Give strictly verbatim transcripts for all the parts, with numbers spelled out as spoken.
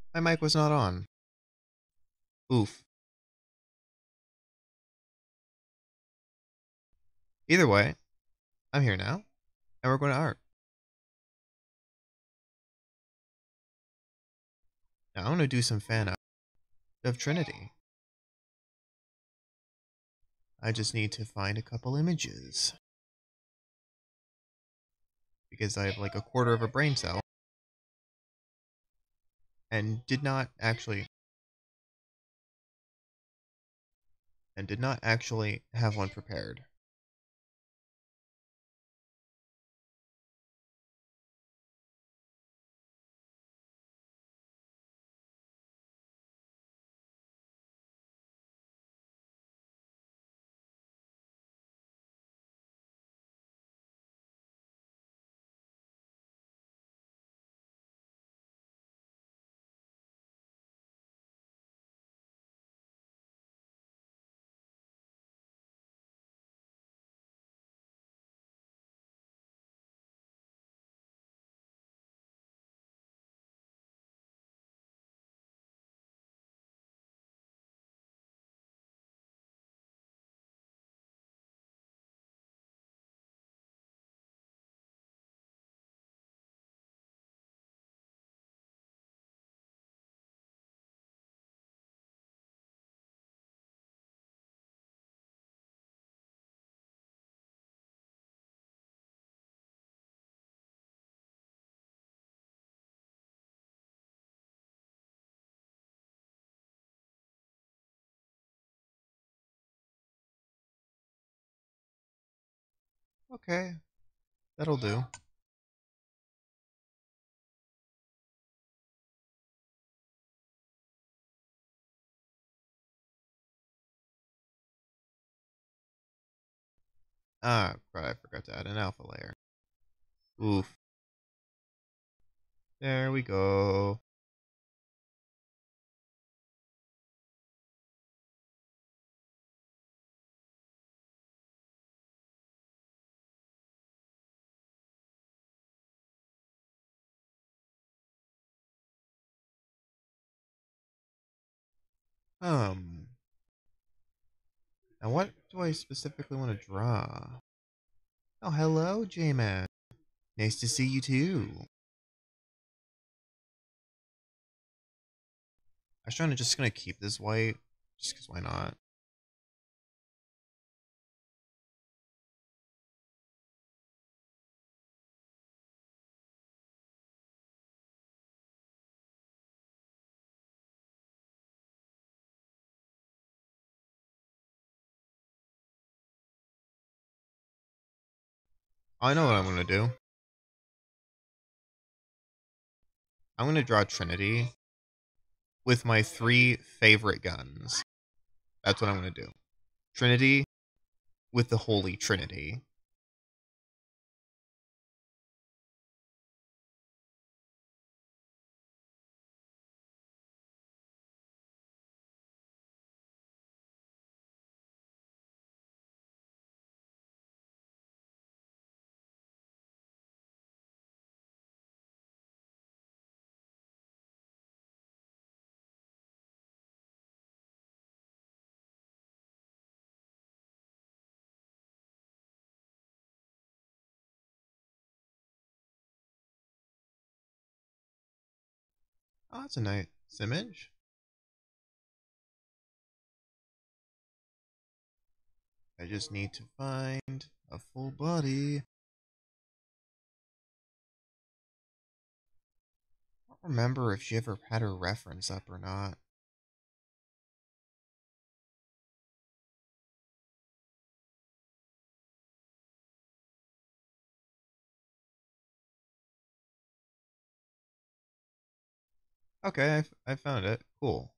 My mic was not on. Oof. Either way, I'm here now, and we're going to art. Now, I want to do some fan art of Trinity. I just need to find a couple images. Because I have like a quarter of a brain cell. And did not actually... And did not actually have one prepared. Okay, that'll do. Ah, crap, I forgot to add an alpha layer. Oof. There we go. Um, now what do I specifically want to draw? Oh, hello, J-Man. Nice to see you too. I was trying to just gonna keep this white, just because why not? I know what I'm gonna do. I'm gonna draw Trinity with my three favorite guns. That's what I'm gonna do. Trinity with the Holy Trinity. Oh, that's a nice image. I just need to find a full body. I don't remember if she ever had her reference up or not. Okay, I, f- I found it. Cool.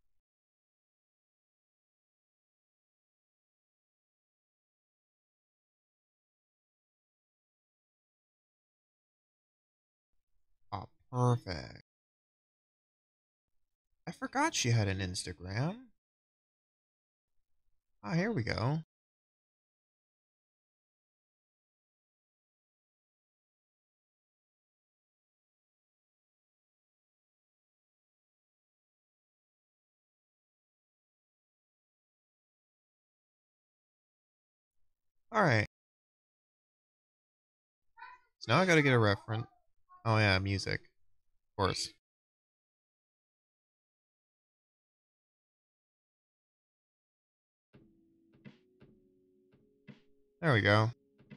Oh, perfect. I forgot she had an Instagram. Ah, here we go. Alright. So now I gotta get a reference. Oh yeah, music. Of course. There we go.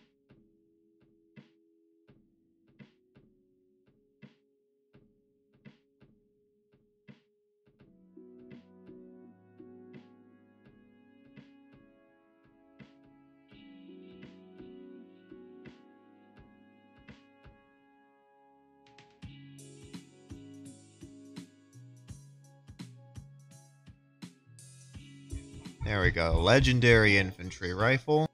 There we go. Legendary infantry rifle.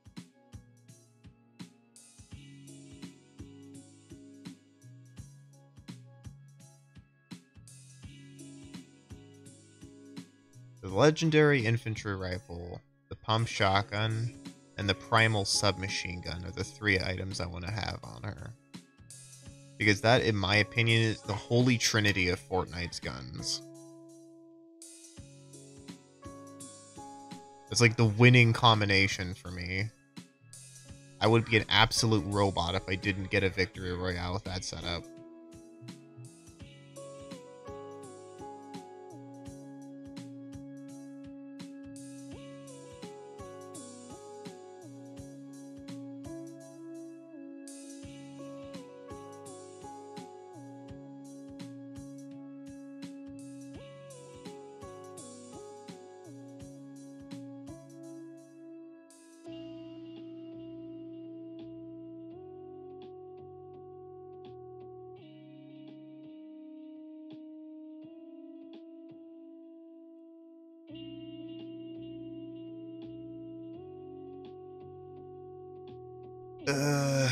The legendary infantry rifle, the pump shotgun, and the primal submachine gun are the three items I want to have on her. Because that, in my opinion, is the holy trinity of Fortnite's guns. It's like the winning combination for me. I would be an absolute robot if I didn't get a victory royale with that setup. Uh,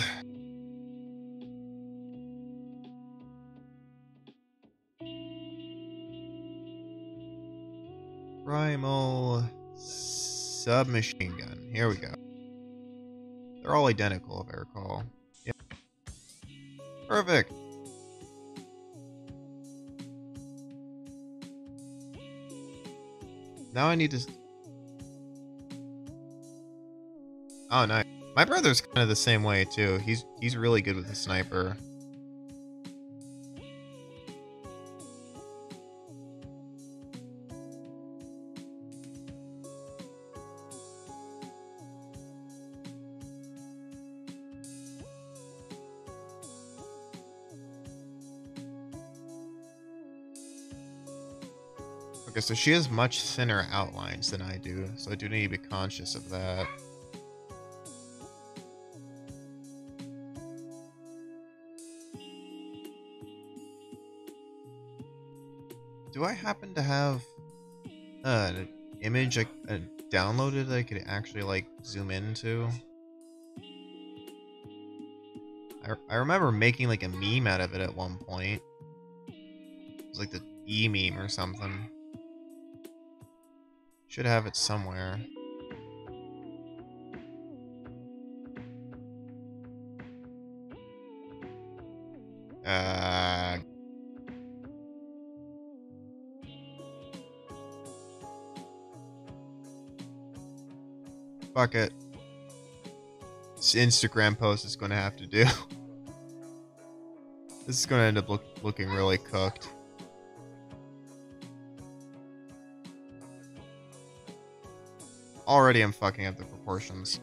primal submachine gun. Here we go. They're all identical, if I recall. Yep. Perfect. Now I need to... Oh, nice. My brother's kind of the same way, too. He's he's really good with the sniper. Okay, so she has much thinner outlines than I do, so I do need to be conscious of that. Do I happen to have uh, an image I, uh, downloaded that I could actually, like, zoom into? I, I remember making, like, a meme out of it at one point. It was like the E-meme or something. Should have it somewhere. Uh... Fuck it. This Instagram post is going to have to do. This is going to end up look, looking really cooked. Already I'm fucking up the proportions.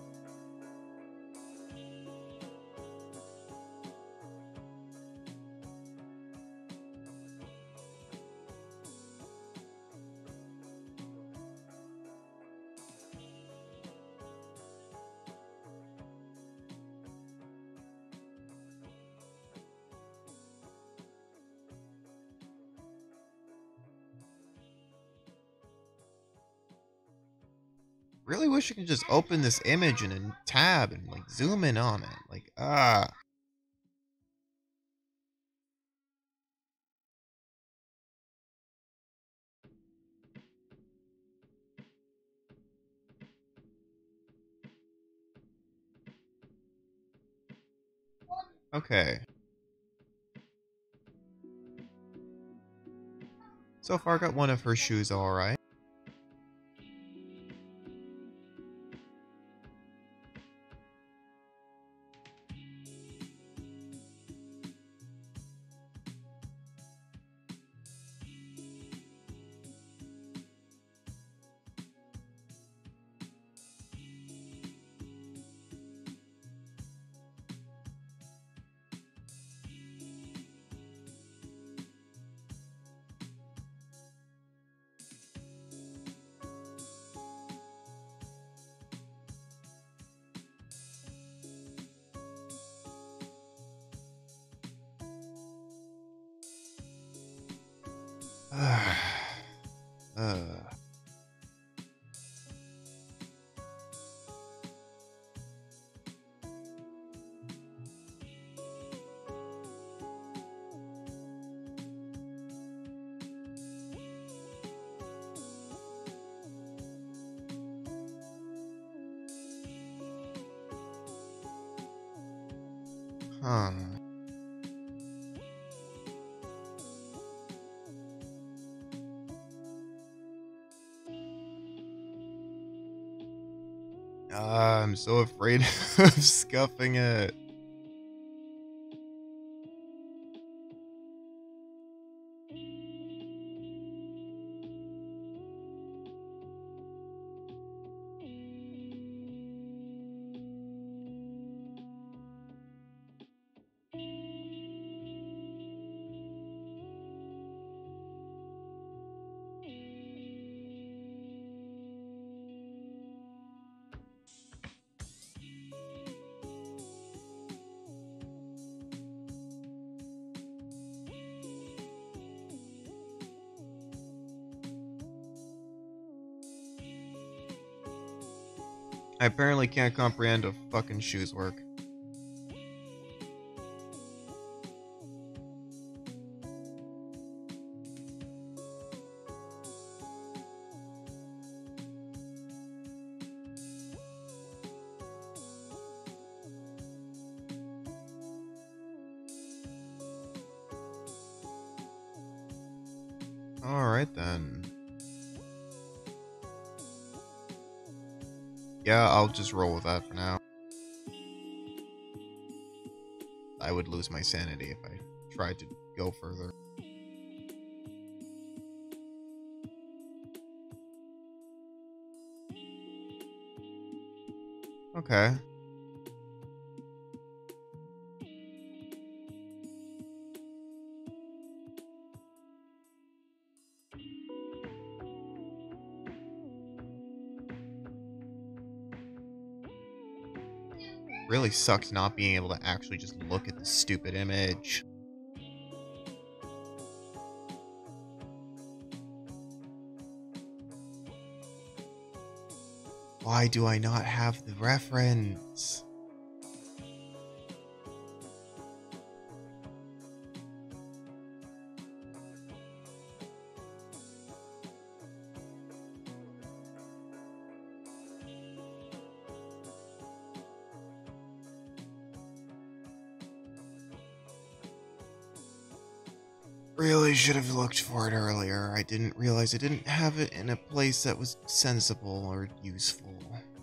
Really wish I could just open this image in a tab and like zoom in on it. Like, ah. Okay. So far got one of her shoes alright. uh. Huh. Ah, I'm so afraid of scuffing it. I apparently can't comprehend how fucking shoes work. Alright then. Yeah, I'll just roll with that for now. I would lose my sanity if I tried to go further. Okay. Really sucks not being able to actually just look at the stupid image. Why do I not have the reference? Really should have looked for it earlier. I didn't realize I didn't have it in a place that was sensible or useful.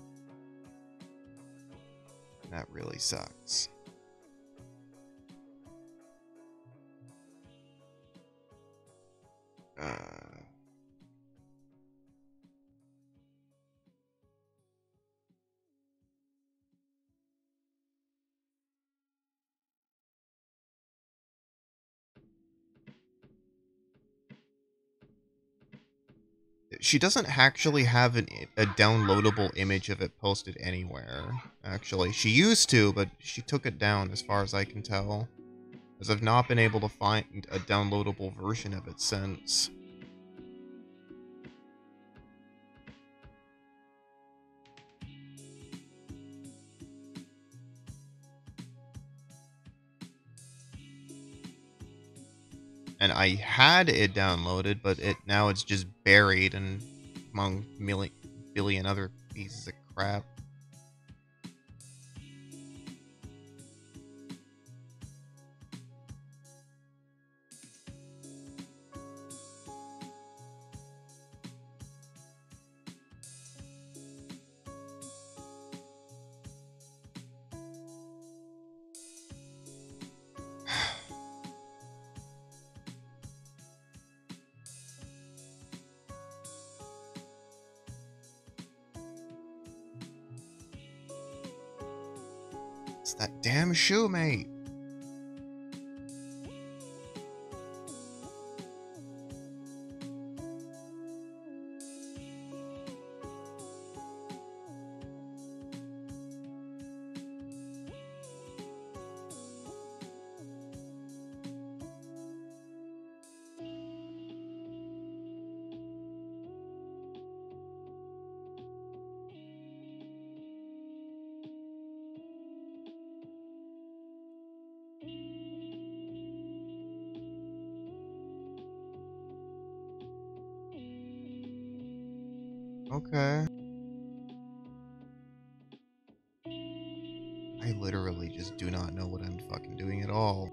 That really sucks. Uh... She doesn't actually have an, a downloadable image of it posted anywhere, actually. She used to, but she took it down as far as I can tell. As I've not been able to find a downloadable version of it since. And I had it downloaded, but it now it's just buried and among million billion other pieces of crap. It's that damn shoe, mate. Okay. I literally just do not know what I'm fucking doing at all.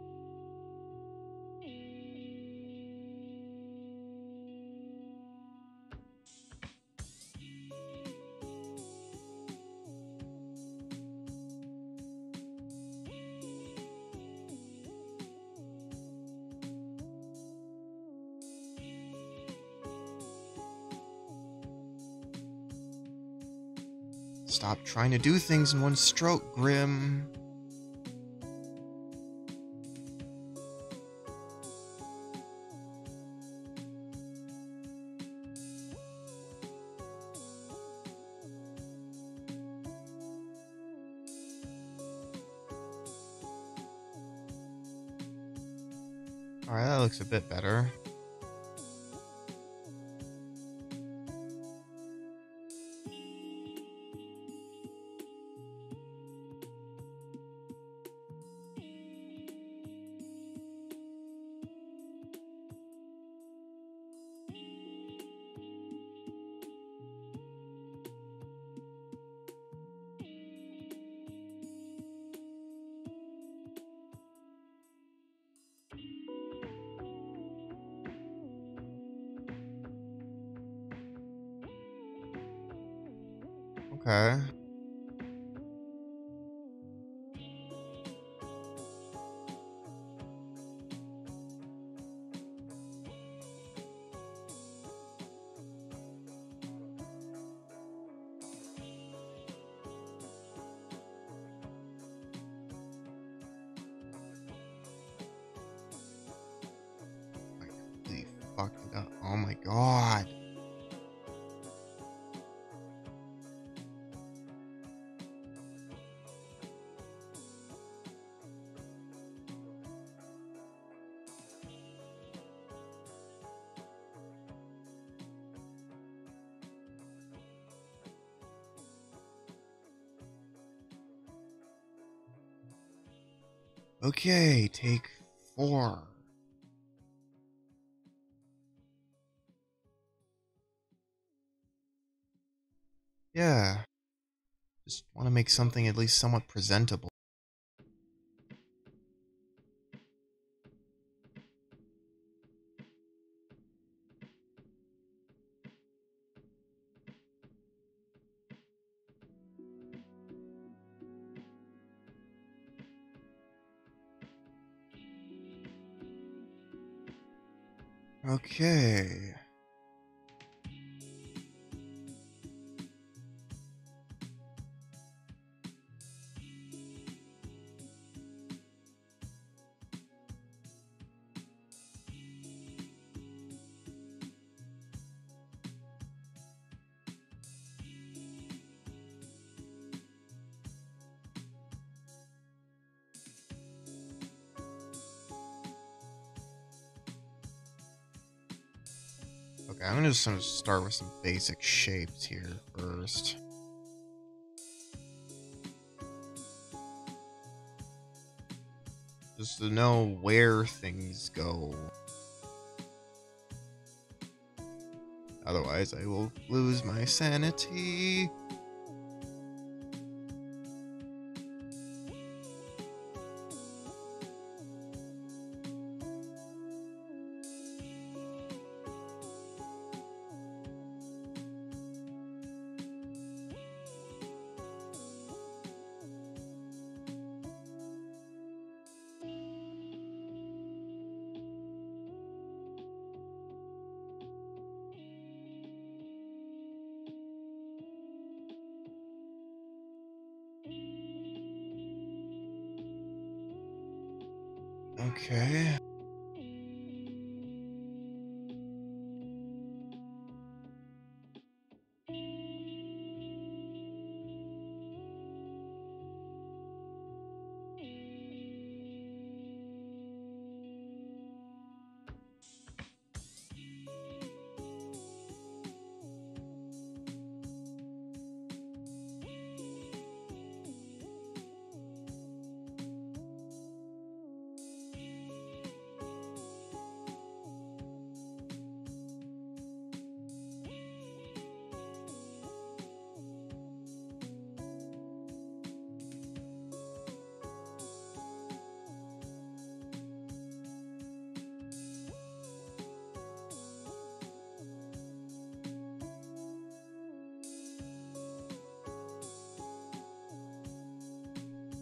Stop trying to do things in one stroke, Grim. Alright, that looks a bit better. Okay. I completely fucked it up. Oh my god. Okay, take four. Yeah. Just want to make something at least somewhat presentable. Okay. Okay, I'm just gonna start with some basic shapes here first. Just to know where things go. Otherwise, I will lose my sanity. Okay.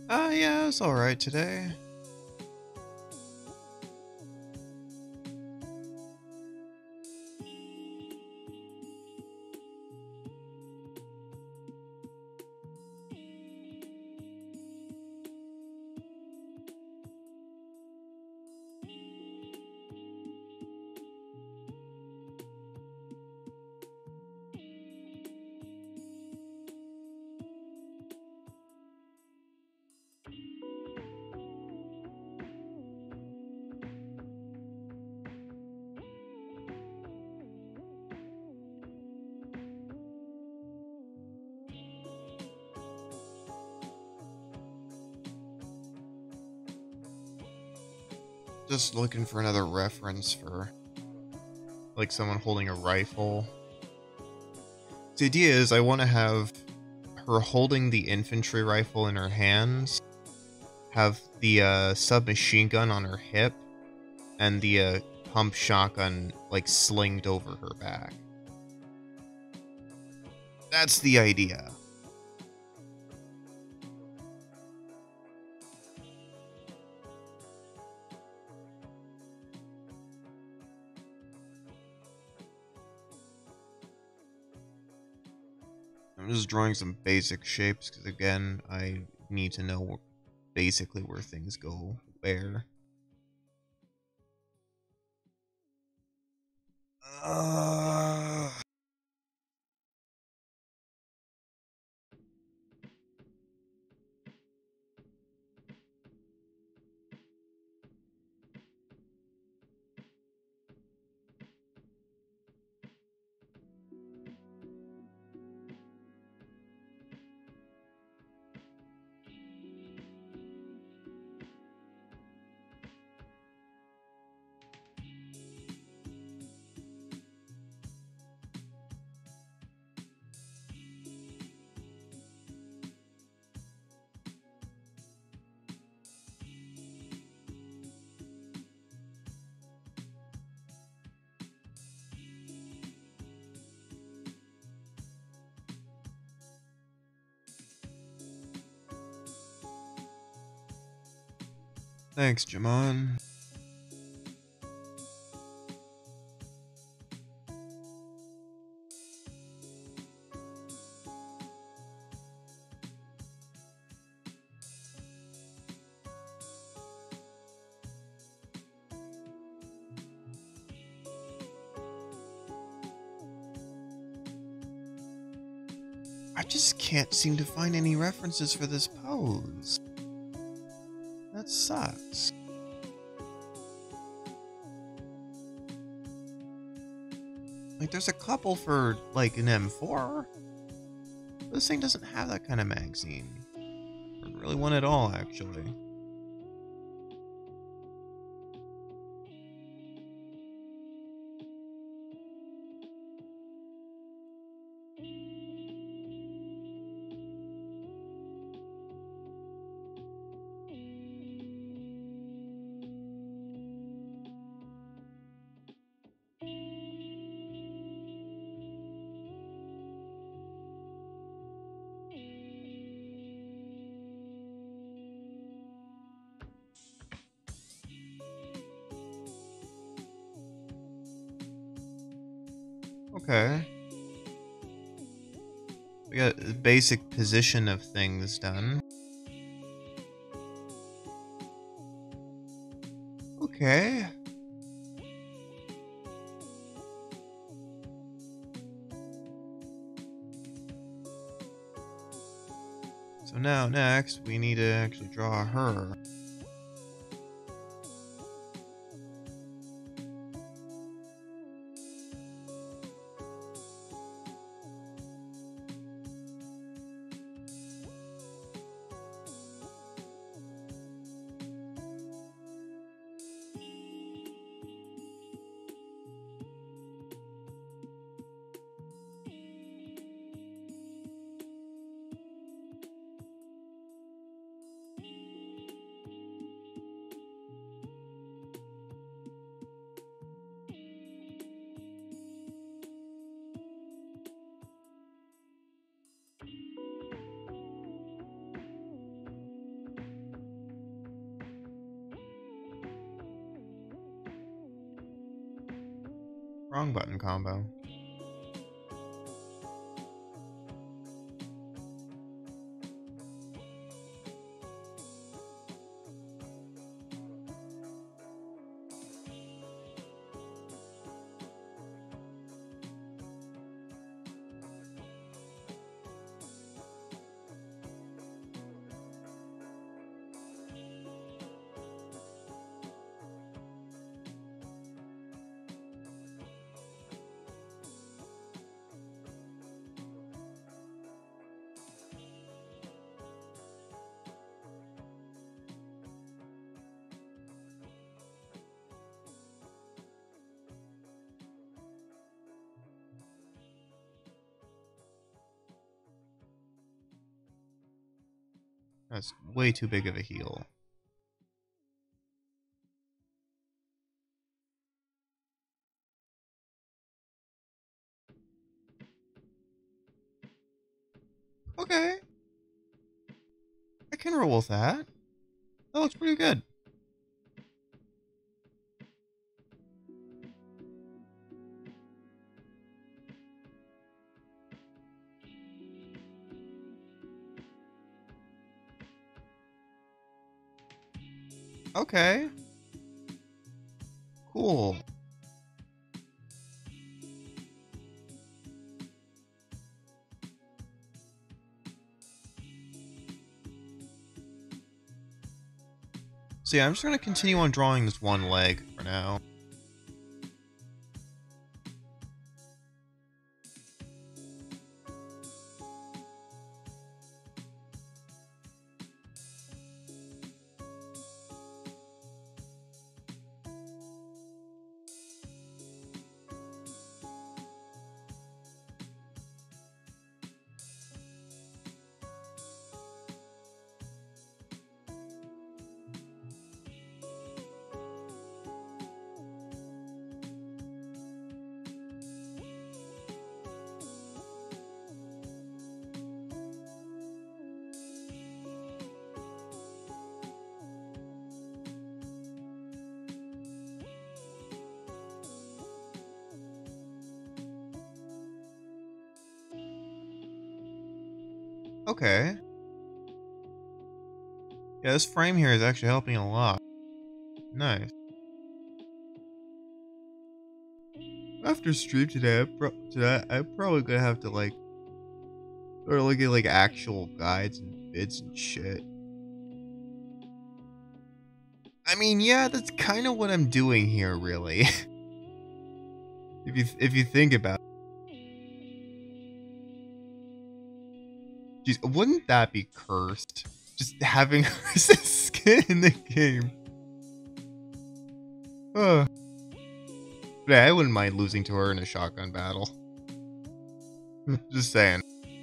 Uh, yeah, it's alright today. Just looking for another reference for, like, someone holding a rifle. The idea is I want to have her holding the infantry rifle in her hands, have the uh, submachine gun on her hip, and the uh, pump shotgun, like, slinged over her back. That's the idea. I'm just drawing some basic shapes, because again, I need to know basically where things go where. Uh... Thanks, Jamon. I just can't seem to find any references for this pose. That sucks. Like, there's a couple for, like, an M four. But this thing doesn't have that kind of magazine. Or really one at all, actually. Okay. We got the basic position of things done. Okay. So now, next, we need to actually draw her. Wrong button combo. That's way too big of a heal. Okay. I can roll with that. That looks pretty good. Okay. Cool. So yeah, I'm just gonna continue on drawing this one leg for now. Okay. Yeah, this frame here is actually helping a lot. Nice. After stream today, I'm pro today, I'm probably gonna have to like start looking at like actual guides and vids and shit. I mean, yeah, that's kind of what I'm doing here, really. if you if you think about it. Jeez, wouldn't that be cursed? Just having Ursa's skin in the game. Uh. Yeah, I wouldn't mind losing to her in a shotgun battle. Just saying.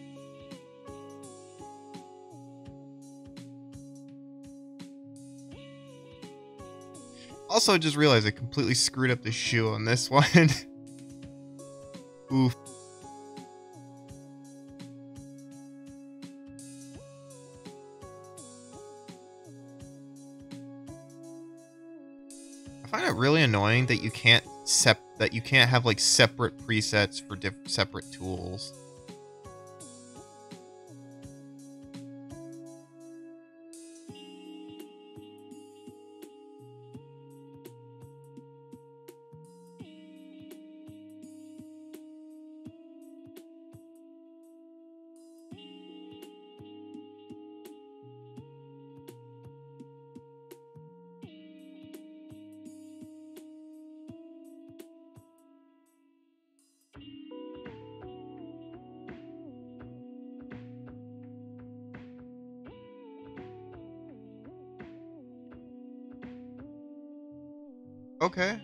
Also, I just realized I completely screwed up the shoe on this one. Oof. I find it really annoying that you can't sep that you can't have like separate presets for diff separate tools. Okay.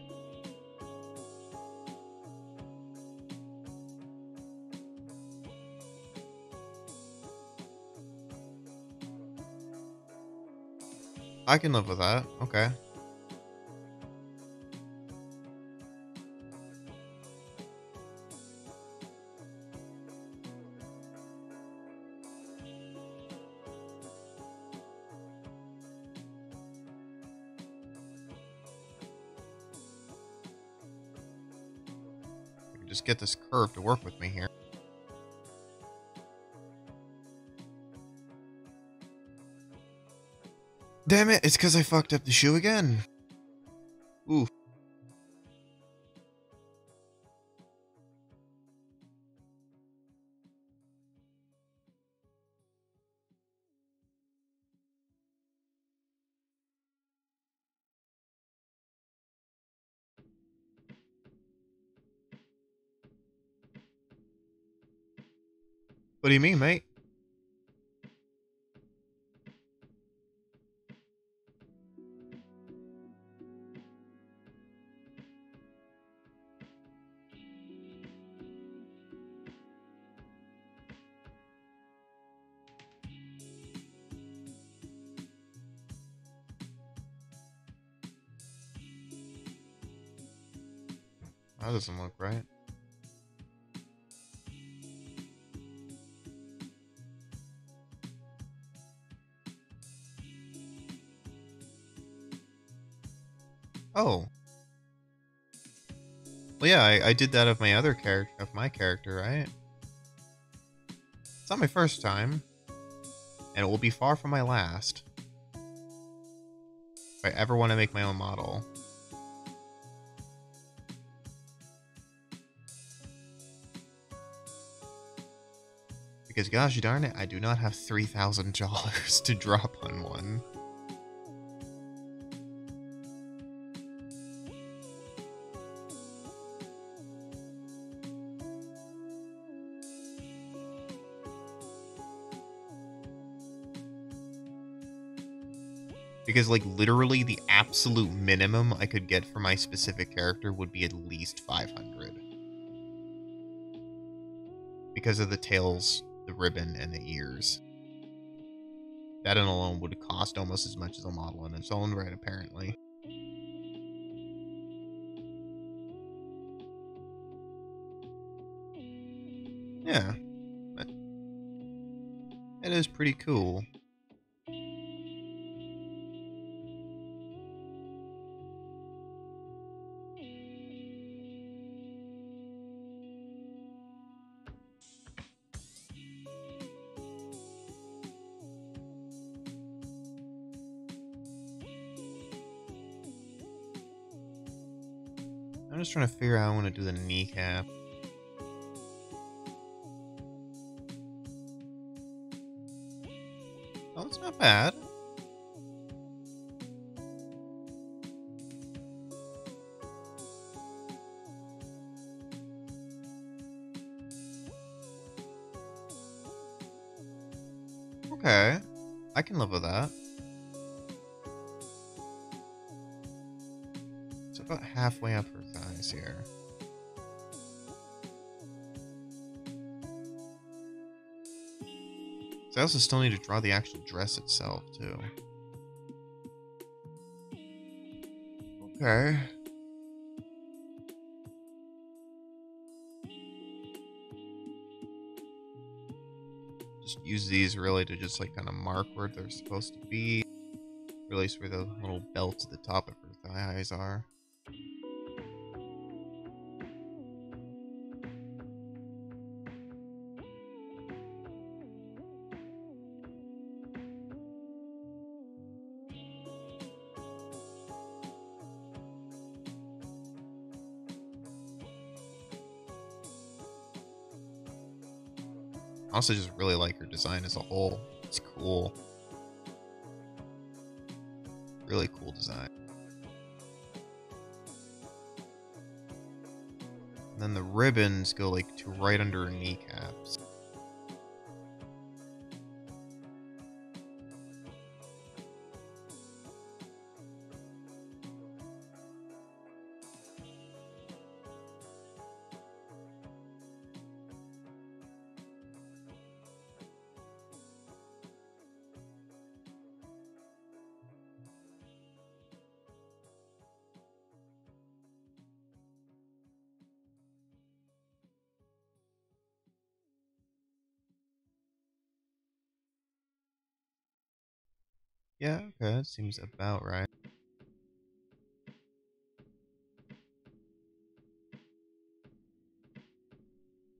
I can live with that. Okay. just get this curve to work with me here. Damn it, it's because I fucked up the shoe again. Oof. What do you mean, mate? That doesn't look right. Oh. Well, yeah, I, I did that of my other character, of my character, right? It's not my first time, and it will be far from my last. If I ever want to make my own model. Because gosh darn it, I do not have three thousand dollars to drop on one. Because, like, literally the absolute minimum I could get for my specific character would be at least five hundred. Because of the tails, the ribbon, and the ears. That alone would cost almost as much as a model in its own right, apparently. Yeah. It is pretty cool. I'm just trying to figure out how I want to do the kneecap. Oh, it's not bad. Okay. I can live with that. It's about halfway up her thighs here. So I also still need to draw the actual dress itself, too. Okay. Just use these really to just like kind of mark where they're supposed to be. Release where the little belts at the top of her thighs are. I also just really like her design as a whole. It's cool. Really cool design. And then the ribbons go like to right under her kneecaps. Yeah, okay, that seems about right.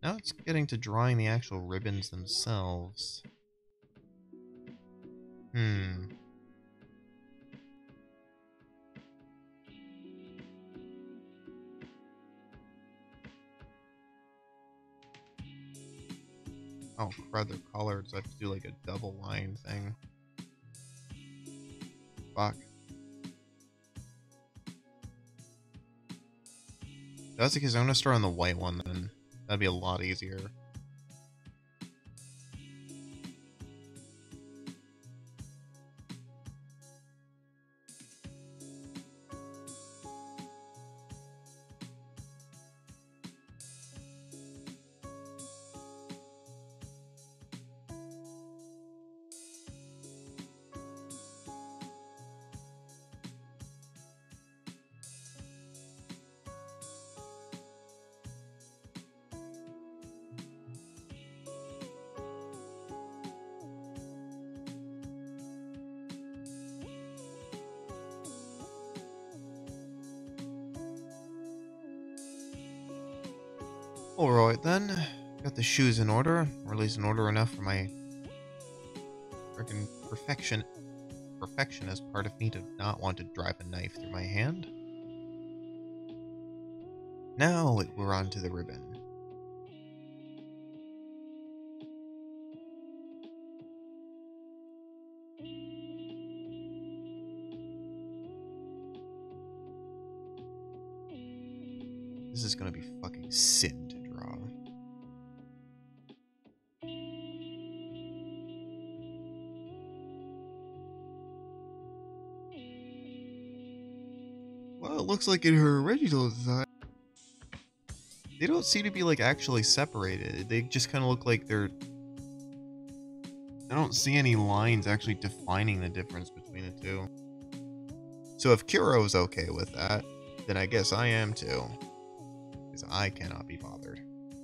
Now it's getting to drawing the actual ribbons themselves. Hmm. Oh crud, they're colored, so I have to do like a double line thing. Fuck. That's because I'm gonna start on the white one then. That'd be a lot easier. Alright then, got the shoes in order, or at least in order enough for my freaking perfection. Perfectionist part of me to not want to drive a knife through my hand. Now we're on to the ribbon. This is gonna be fucking sin to draw. Well, it looks like in her original design, they don't seem to be like actually separated. They just kind of look like they're... I don't see any lines actually defining the difference between the two. So if Kuro's okay with that, then I guess I am too. Because I cannot be bothered.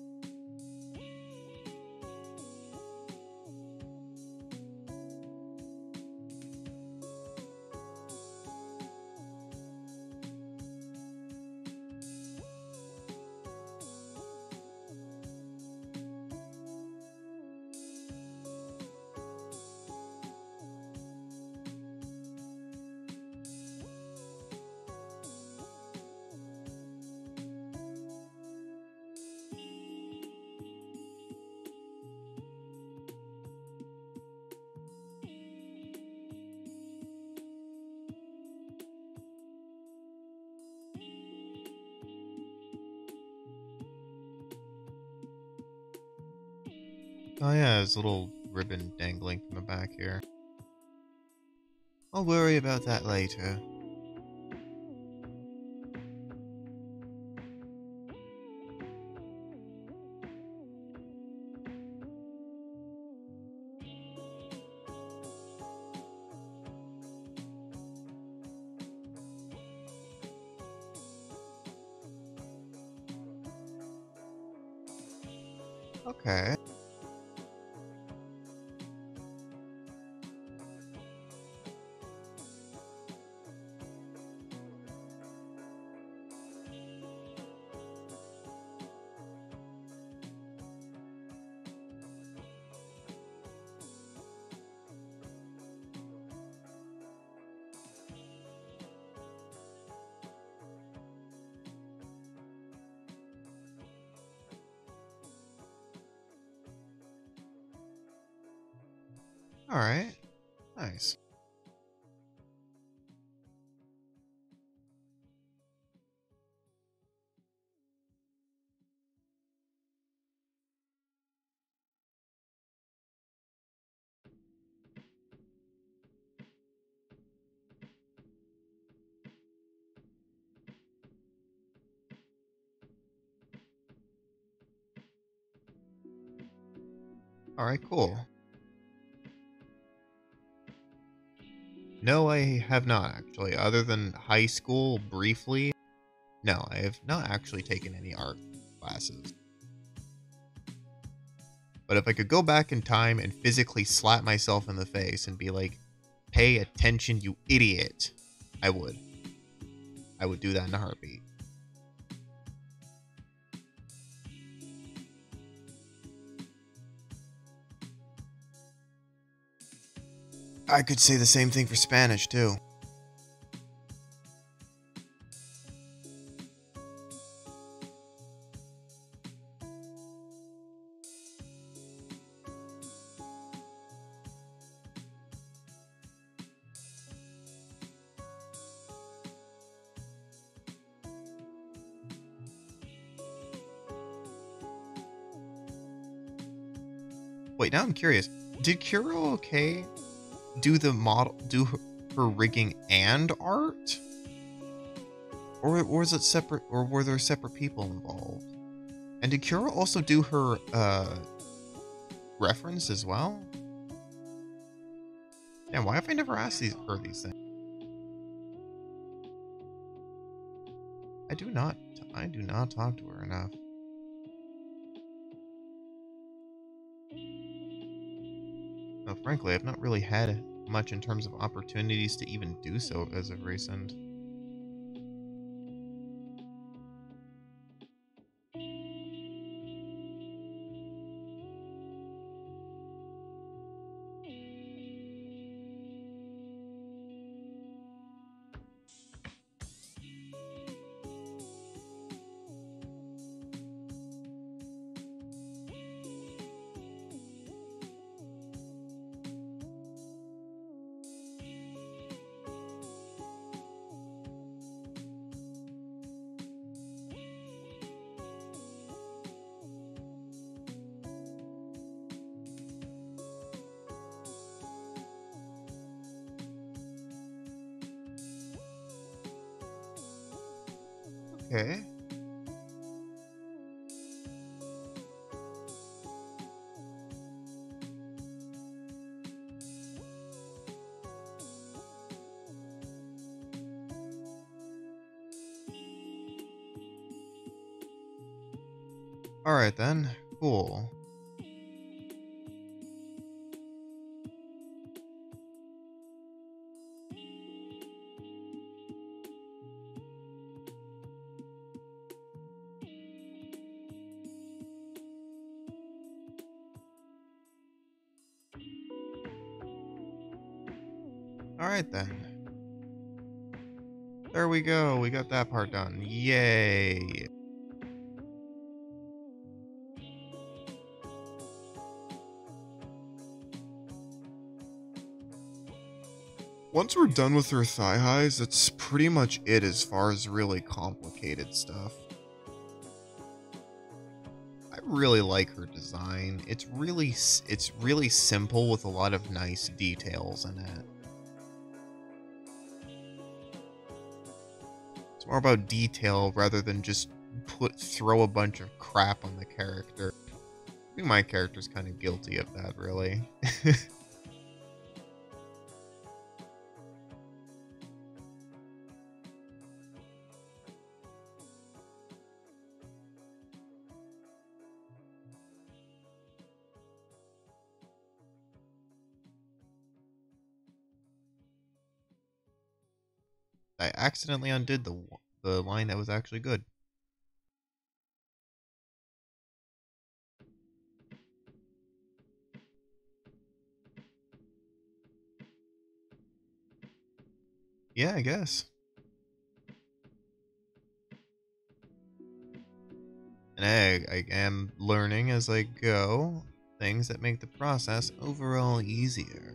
Oh yeah, there's a little ribbon dangling from the back here. I'll worry about that later. Okay. Alright. Nice. Alright, cool. No, I have not, actually. Other than high school, briefly. No, I have not actually taken any art classes. But if I could go back in time and physically slap myself in the face and be like, pay attention, you idiot, I would. I would do that in a heartbeat. I could say the same thing for Spanish, too. Wait, now I'm curious. Did Kuro okay do the model, do her, her rigging and art? Or, or was it separate, or were there separate people involved? And did Kuro also do her, uh, reference as well? Yeah, why have I never asked these, her these things? I do not, I do not talk to her enough. No, frankly, I've not really had much in terms of opportunities to even do so as of recent. Okay. Alright then. Cool. Alright then. There we go. We got that part done. Yay. Once we're done with her thigh highs, that's pretty much it as far as really complicated stuff. I really like her design. It's really it's really simple with a lot of nice details in it. It's more about detail rather than just put throw a bunch of crap on the character. I think my character's kind of guilty of that, really. I accidentally undid the the line that was actually good. Yeah, I guess. And I, I am learning as I go things that make the process overall easier.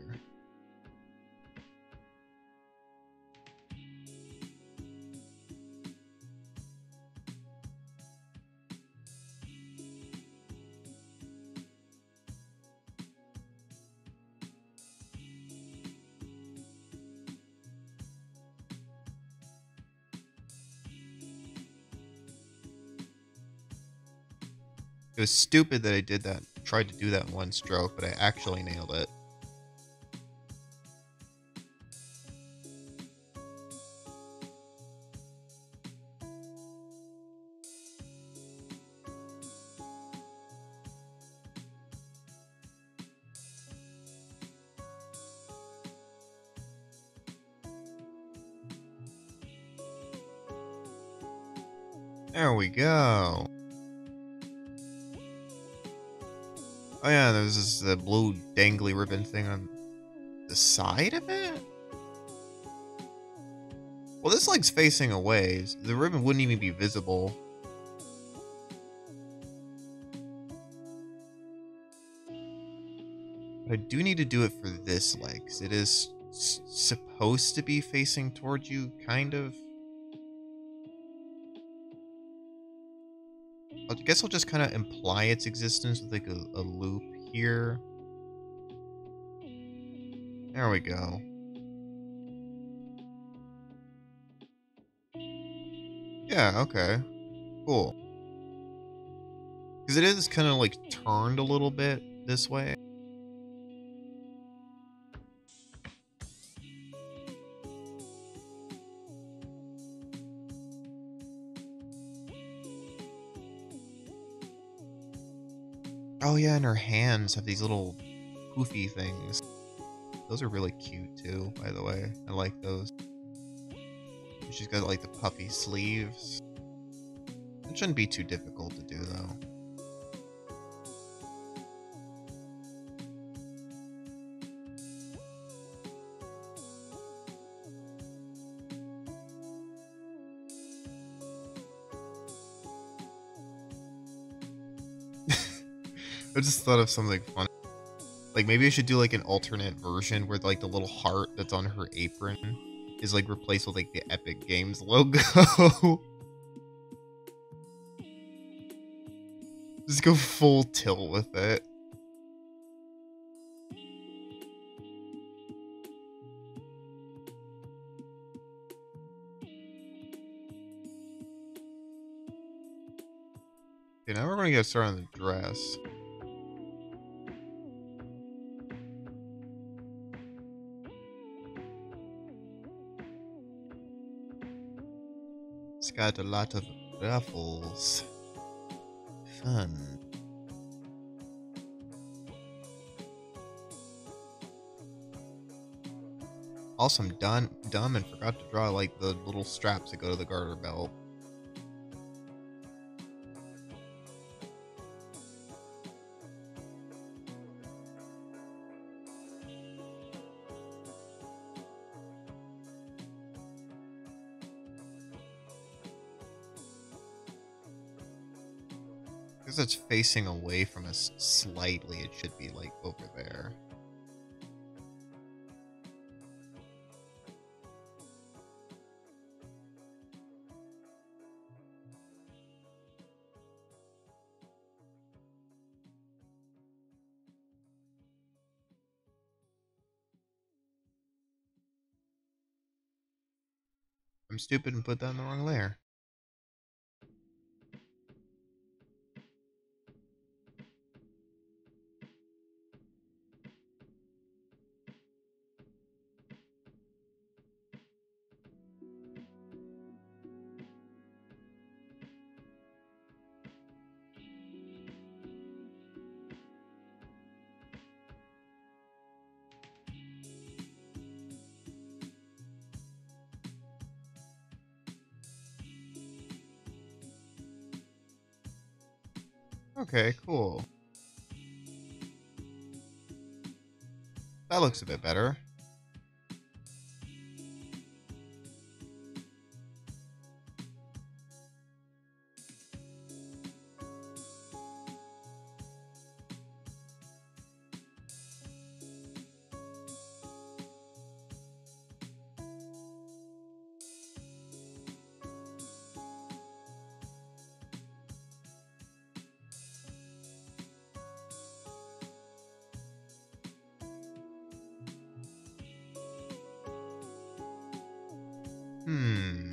It was stupid that I did that, tried to do that in one stroke, but I actually nailed it. There we go. Oh yeah, there's this uh, blue dangly ribbon thing on the side of it? Well, this leg's facing away. So the ribbon wouldn't even be visible. But I do need to do it for this leg, because it is s supposed to be facing towards you, kind of. I guess I'll just kind of imply its existence with like a, a loop here. There we go. Yeah, okay. Cool. Because it is kind of like turned a little bit this way. Oh yeah, and her hands have these little poofy things. Those are really cute too, by the way. I like those. She's got like the puffy sleeves. It shouldn't be too difficult to do though. I just thought of something funny. Like maybe I should do like an alternate version where like the little heart that's on her apron is like replaced with like the Epic Games logo. Just go full tilt with it. Okay, now we're gonna get started on the dress. It's got a lot of ruffles. Fun. Also, I'm done, dumb and forgot to draw like the little straps that go to the garter belt. Because it's facing away from us slightly, it should be like over there. I'm stupid and put that in the wrong layer. Okay, cool. That looks a bit better. Hmm.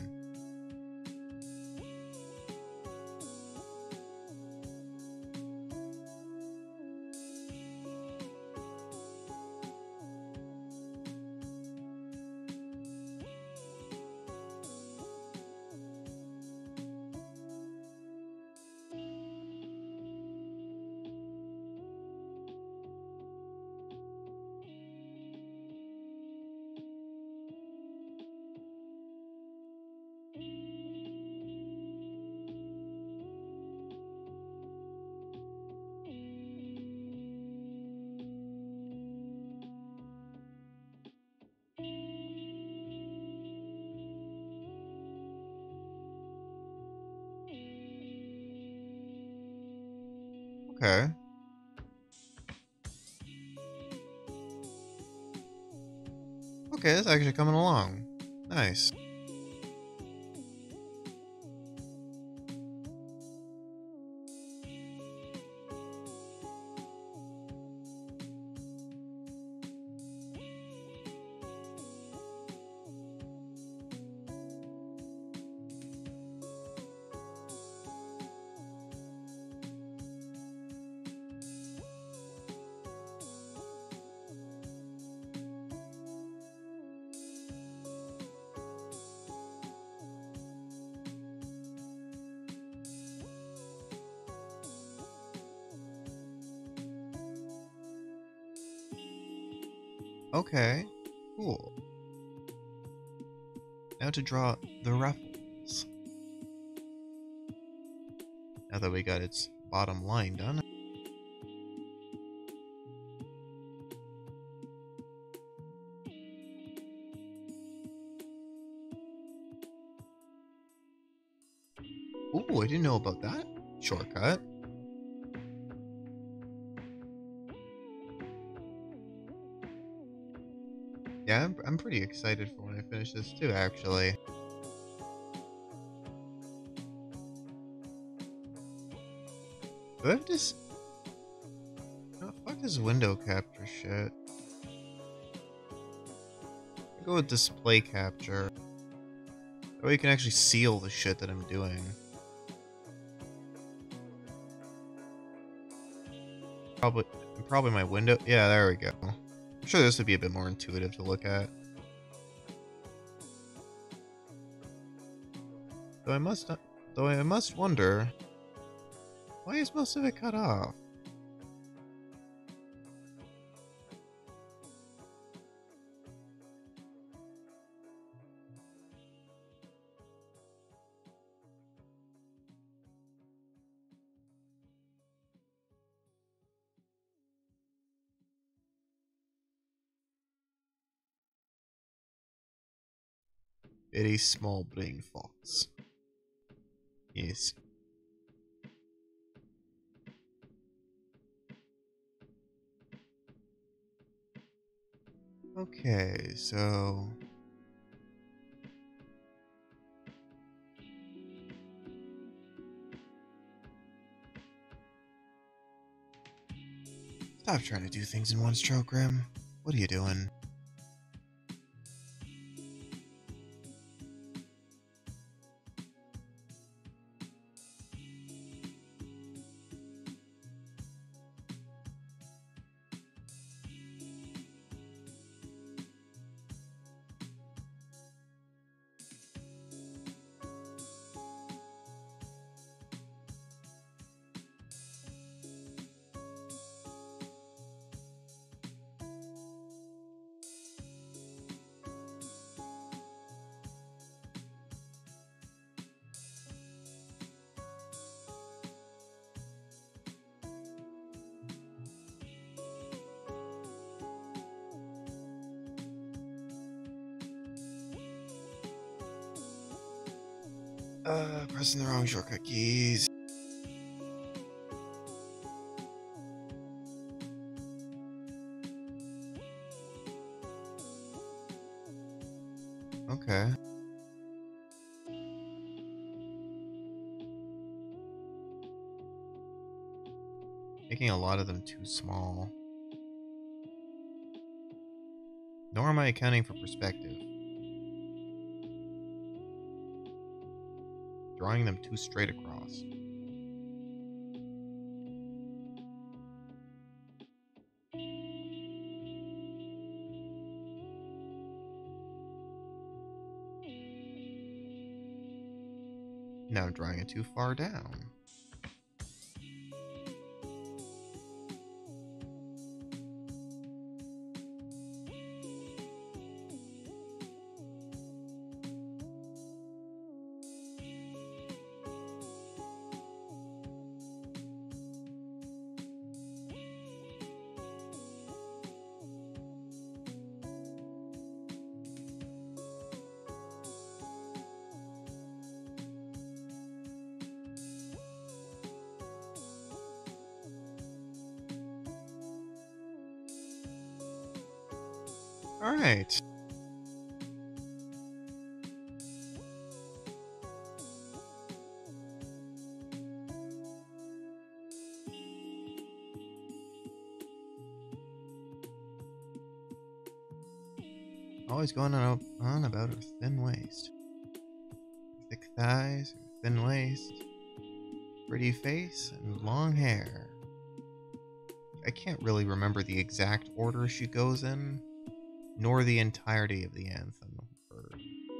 Okay. Okay, that's actually coming along. Nice. Okay, cool. Now to draw the ruffles. Now that we got its bottom line done. Ooh, I didn't know about that shortcut. Yeah, I'm, I'm pretty excited for when I finish this too, actually. Do I have this? No, fuck this window capture shit. I'll go with display capture. That way you can actually see all the shit that I'm doing. Probably, probably my window. Yeah, there we go. I'm sure this would be a bit more intuitive to look at. Though I must, though I must wonder, why is most of it cut off? Very small brain fox. Yes. Okay, so... Stop trying to do things in one stroke, Grim. What are you doing? Uh, pressing the wrong shortcut keys. Okay. Making a lot of them too small. Nor am I accounting for perspective. Drawing them too straight across. Now I'm drawing it too far down. Alright. Always going on, on about her thin waist. Thick thighs, her thin waist, pretty face, and long hair. I can't really remember the exact order she goes in, nor the entirety of the anthem. Or...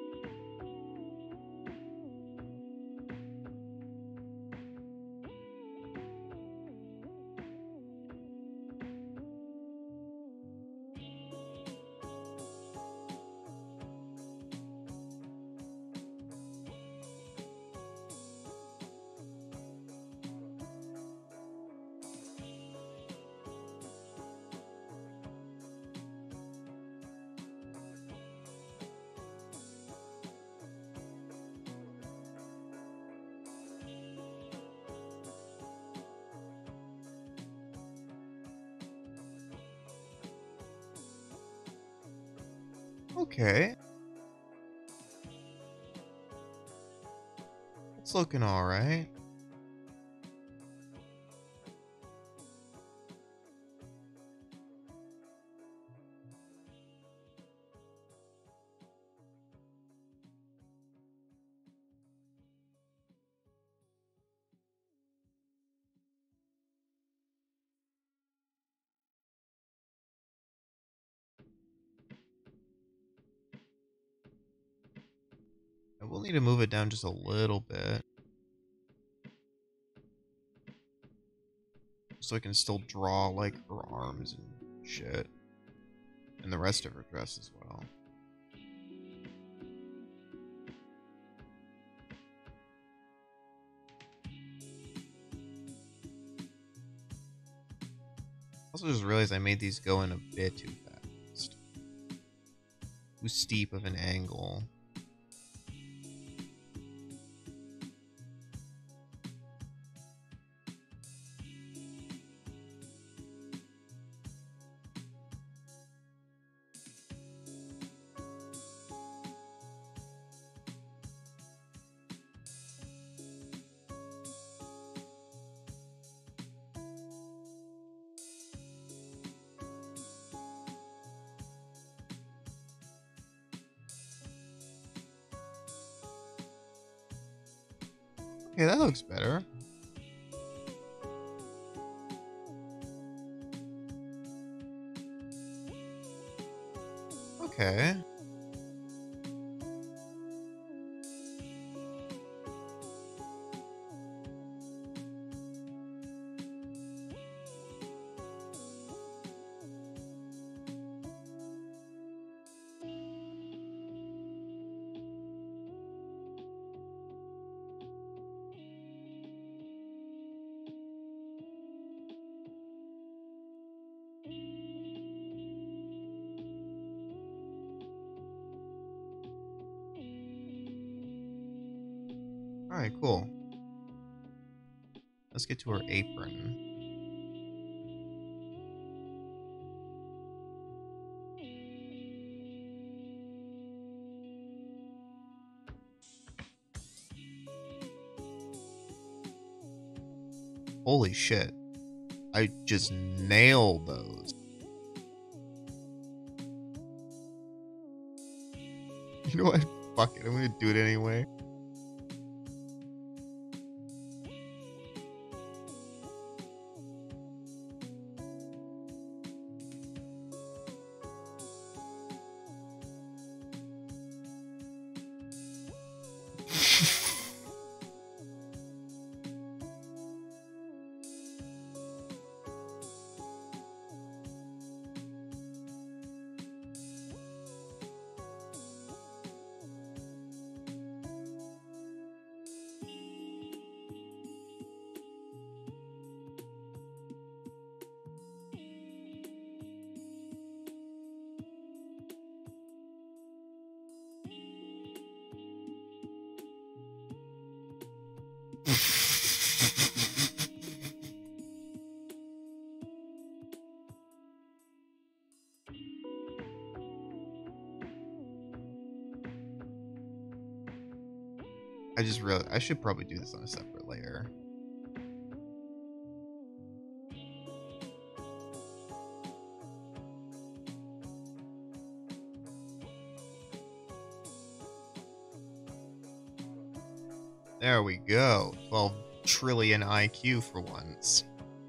Okay. It's looking alright. I will need to move it down just a little bit. So I can still draw, like, her arms and shit. And the rest of her dress as well. Also just realized I made these go in a bit too fast. Too steep of an angle. Okay, that looks better. Okay. Alright, cool. Let's get to her apron. Holy shit. I just nailed those. You know what? Fuck it. I'm gonna do it anyway. I just really, I should probably do this on a separate layer. There we go. twelve trillion I Q for once.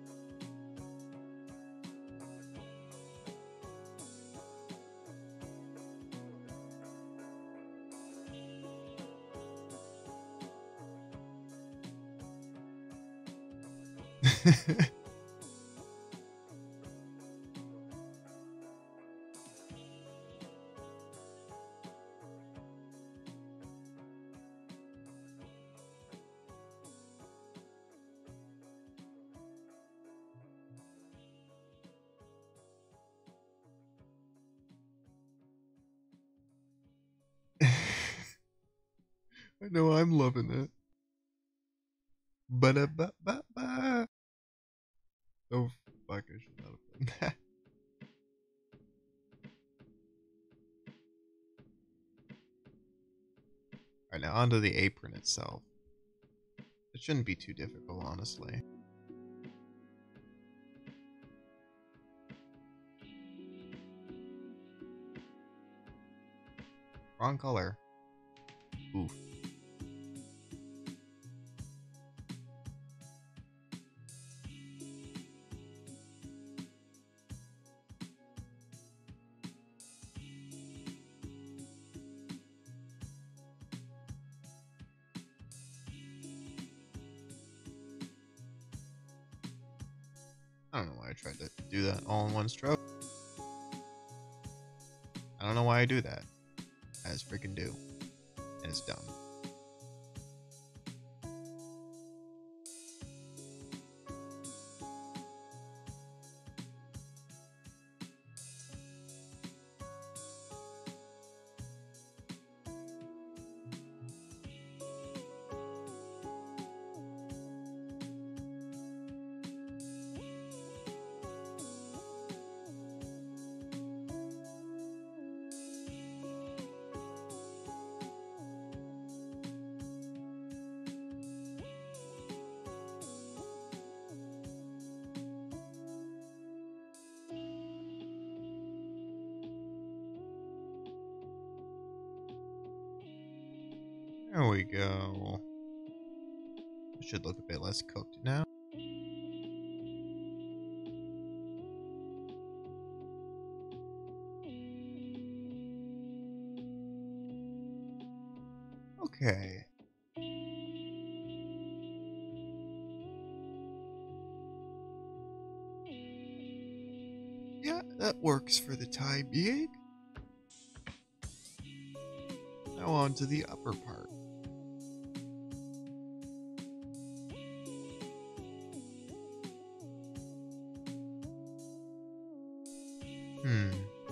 I know I'm loving it. Ba-da-ba-ba-ba. Oh, fuck, I should not have done that. Alright, now onto the apron itself. It shouldn't be too difficult, honestly. Wrong color. Oof. I don't know why I tried to do that all in one stroke. I don't know why I do that. I just freaking do. And it's dumb. There we go. It should look a bit less cooked now. Okay. Yeah, that works for the time being. Now on to the upper part. Hmm.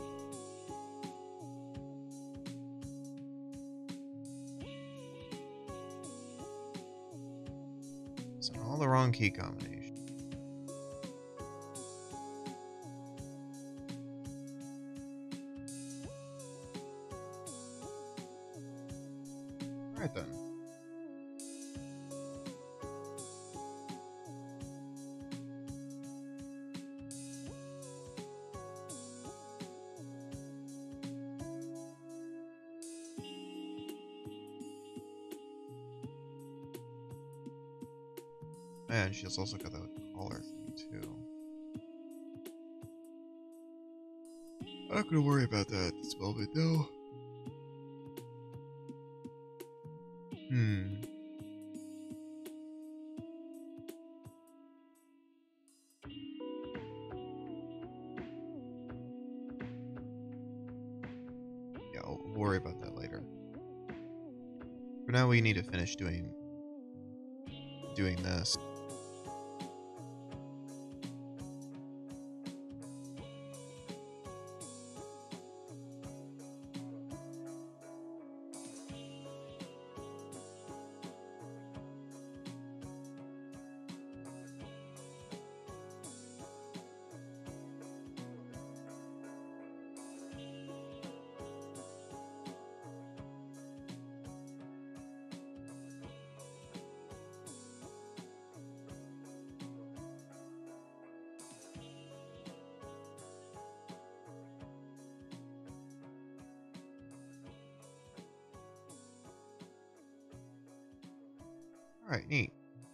It's all the wrong key combination. Alright then. And she's also got that collar thing too. I'm not gonna worry about that at this moment, though. Hmm. Yeah, I'll worry about that later. For now, we need to finish doing doing this. Alright, neat.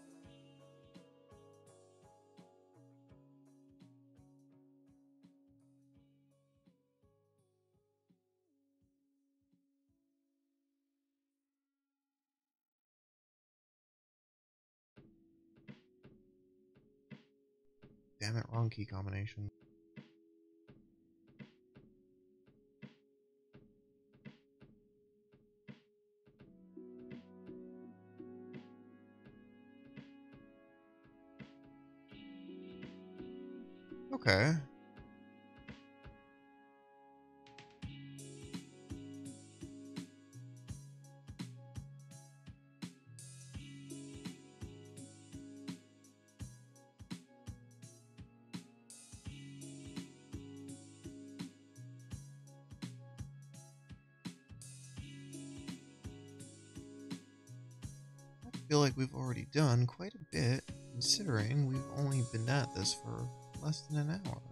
Damn it, wrong key combination. Okay. I feel like we've already done quite a bit, considering we've only been at this for less than an hour.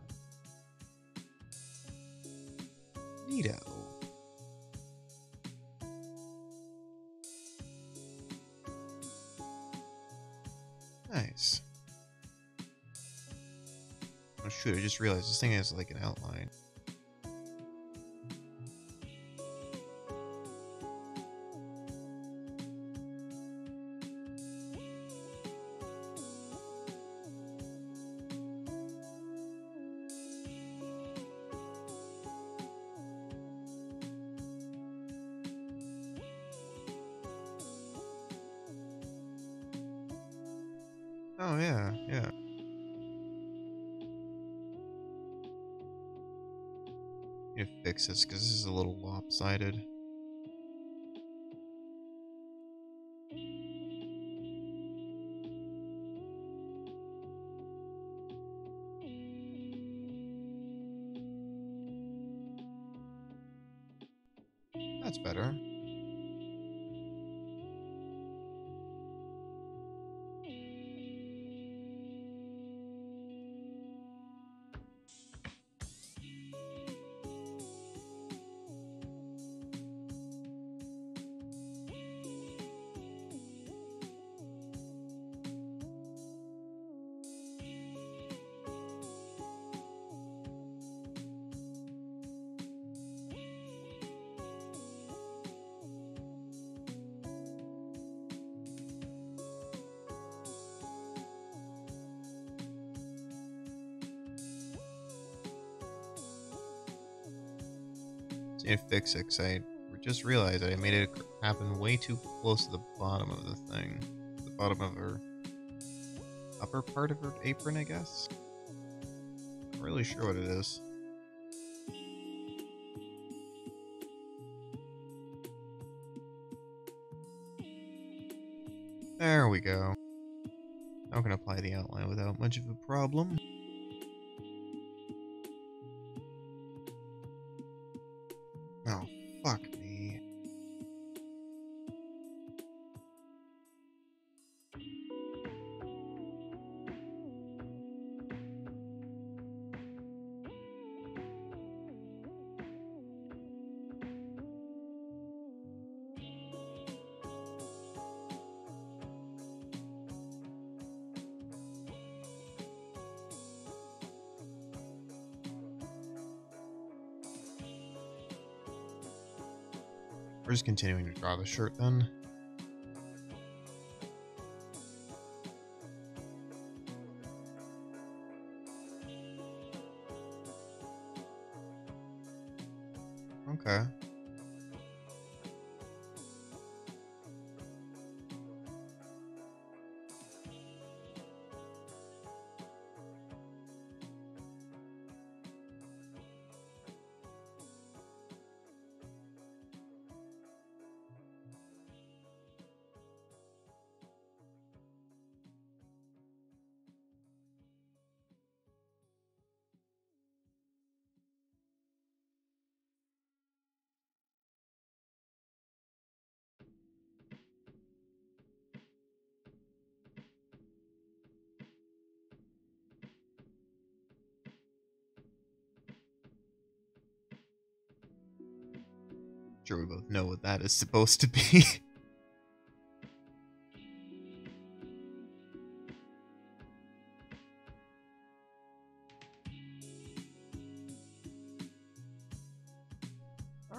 Neato. Nice. Oh shoot, I just realized this thing has like an outline. Oh yeah, yeah. Need to fix this because this is a little lopsided. That's better. Need to fix it because I just realized that I made it happen way too close to the bottom of the thing. The bottom of her upper part of her apron, I guess. Not really sure what it is. There we go. Now I can apply the outline without much of a problem. Oh, fuck me. We're just continuing to draw the shirt then. Okay. Sure, we both know what that is supposed to be.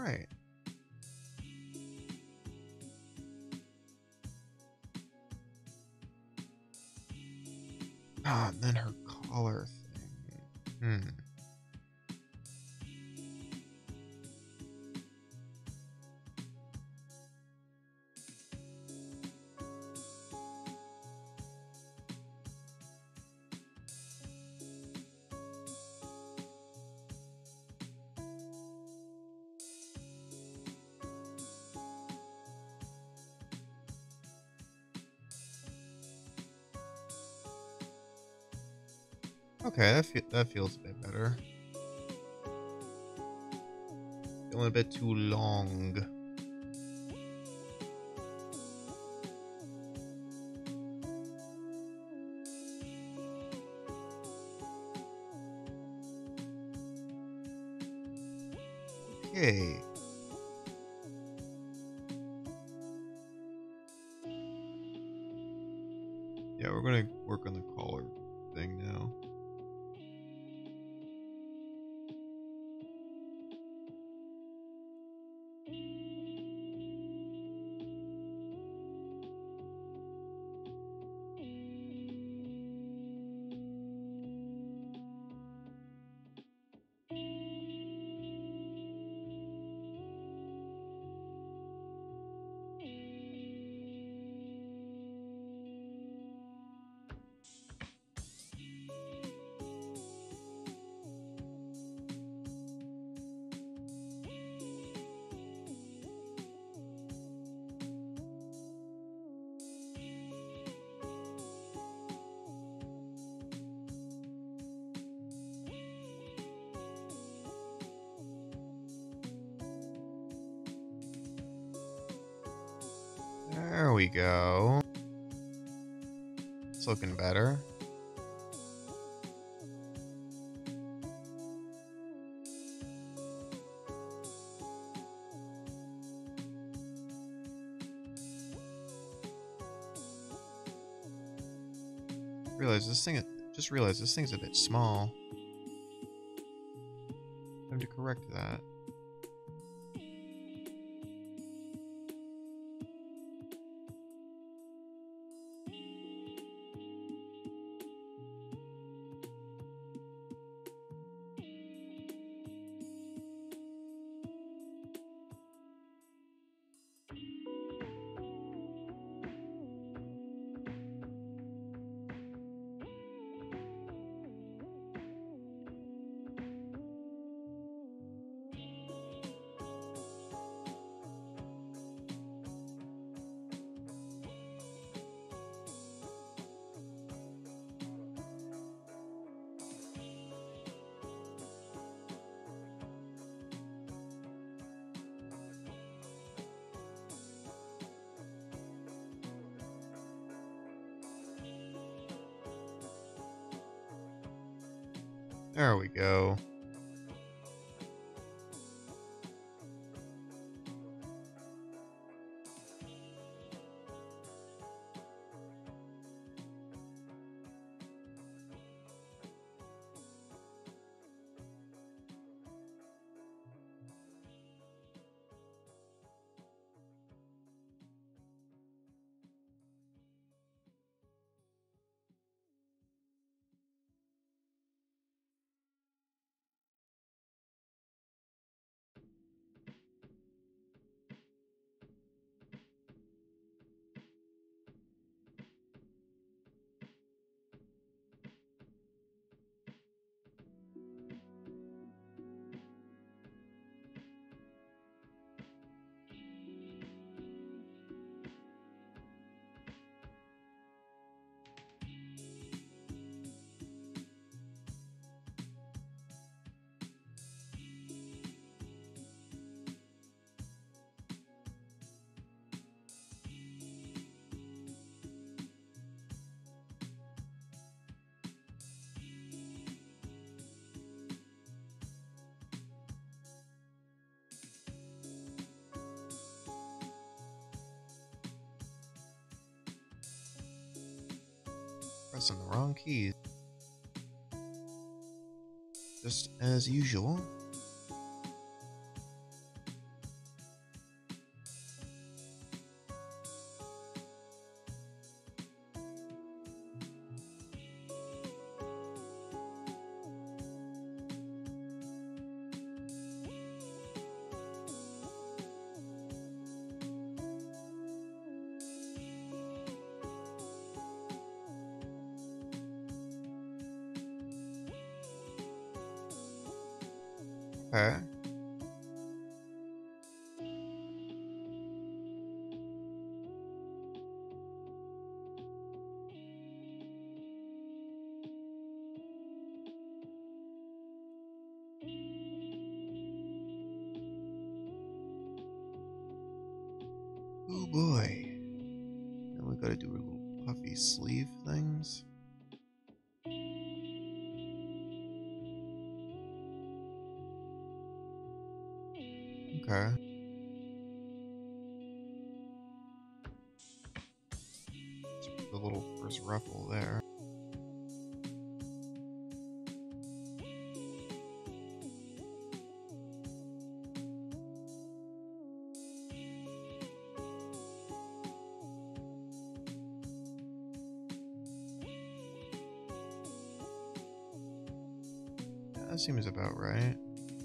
Alright. Ah, and then her collar thing. Hmm. Okay, that, fe that feels a bit better. Feeling a bit too long. Okay. Yeah, we're gonna work on the collar thing now. There we go. It's looking better. Realize this thing, just realize this thing's a bit small. Time to correct that. There we go. Pressing the wrong keys. Just as usual. Okay. Oh boy. Then we gotta do our little puffy sleeve things. Okay. The little first ruffle there. Yeah, that seems about right.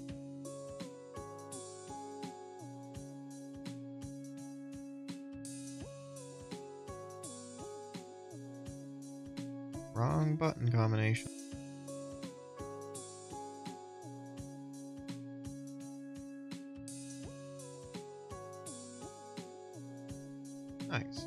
Wrong button combination. Nice.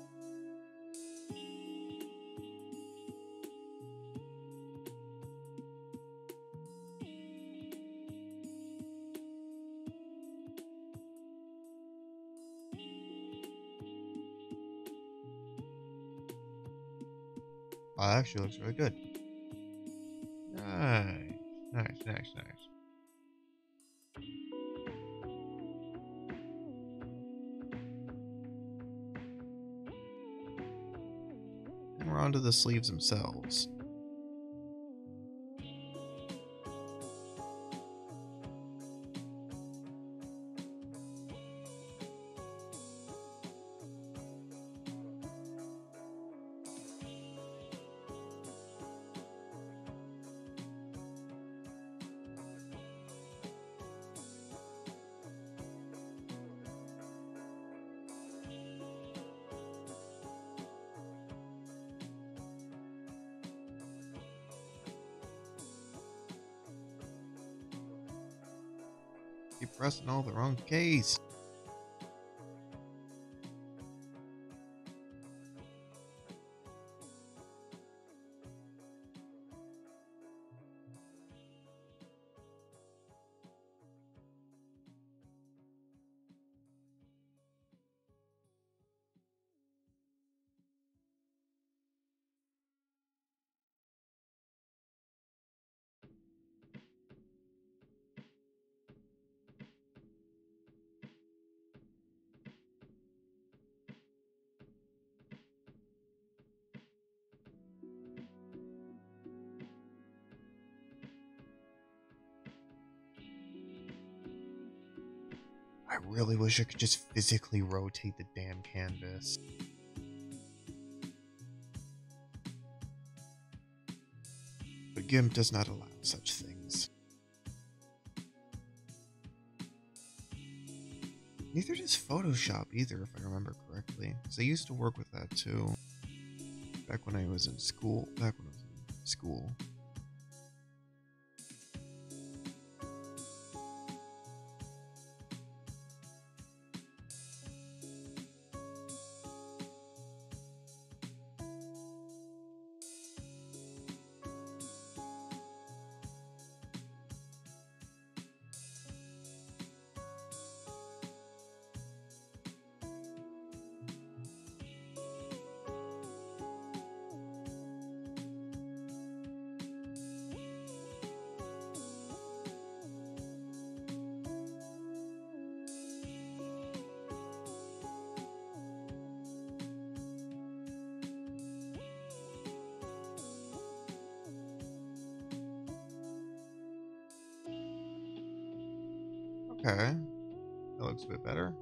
Oh, that actually looks really good. Nice. Nice, nice, nice. And we're onto the sleeves themselves. Keep pressing all the wrong keys. I really wish I could just physically rotate the damn canvas. But GIMP does not allow such things. Neither does Photoshop either, if I remember correctly. Because I used to work with that too. Back when I was in school. Back when I was in school. Okay. That looks a bit better.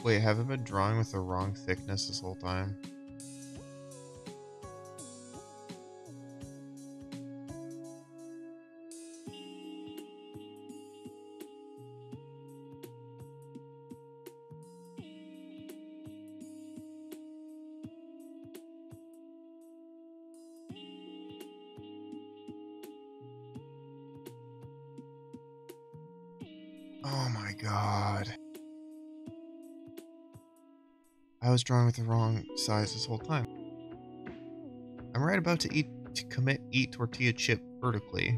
Wait, have I been drawing with the wrong thickness this whole time? Oh my god. I was drawing with the wrong size this whole time. I'm right about to eat to commit eat tortilla chip vertically.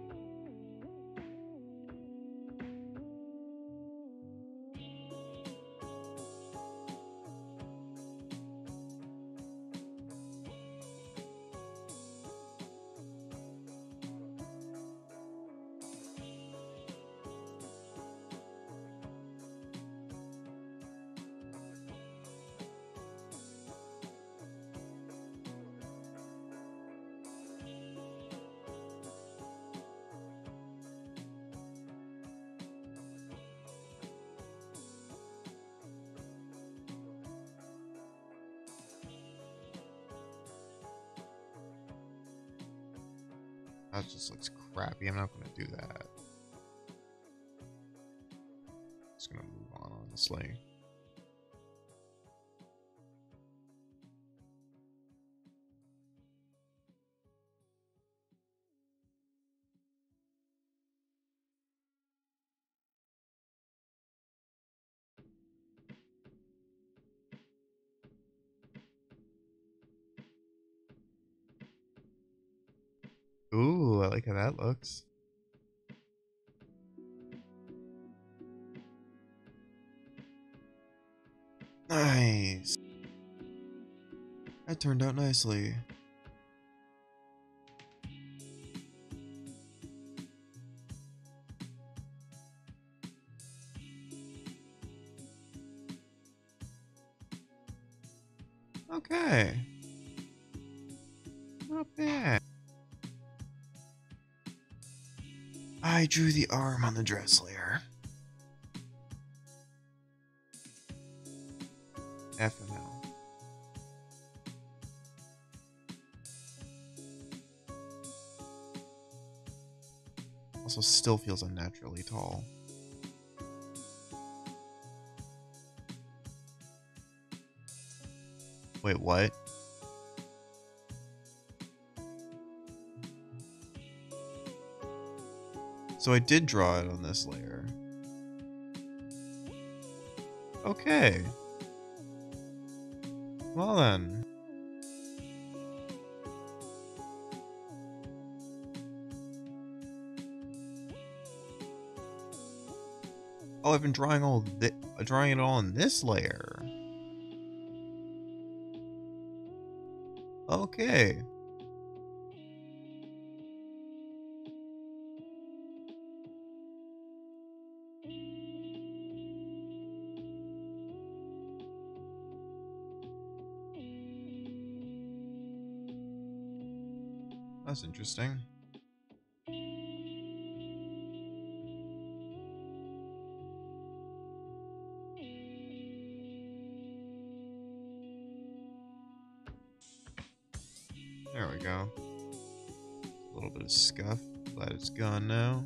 That just looks crappy. I'm not going to do that. Just going to move on, honestly. Ooh, I like how that looks. Nice. That turned out nicely. Okay. Not bad. I drew the arm on the dress layer. F M L. Also still feels unnaturally tall. Wait, what? So I did draw it on this layer. Okay. Well then. Oh, I've been drawing all thi- drawing it all in this layer. Okay. That's interesting. There we go. A little bit of scuff. Glad it's gone now.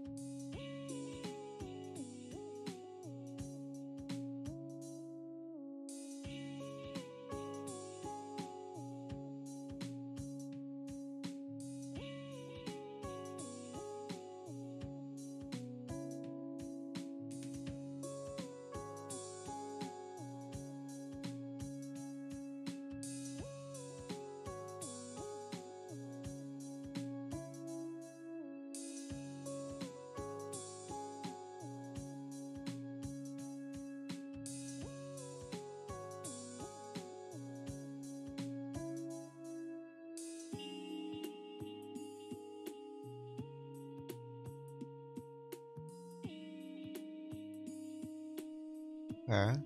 Okay.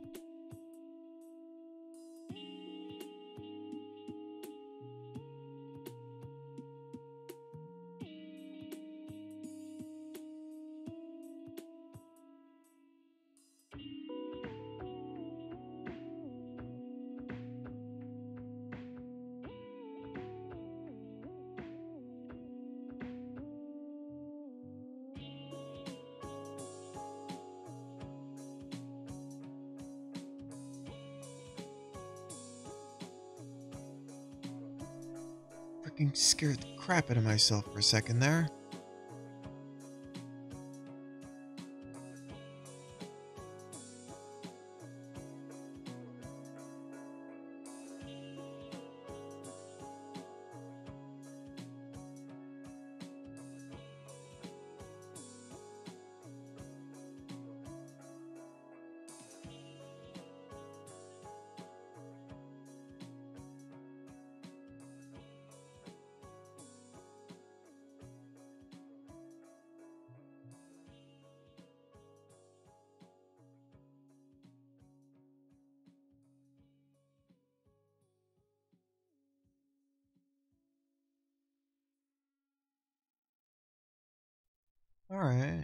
fucking scared the crap out of myself for a second there. Alright.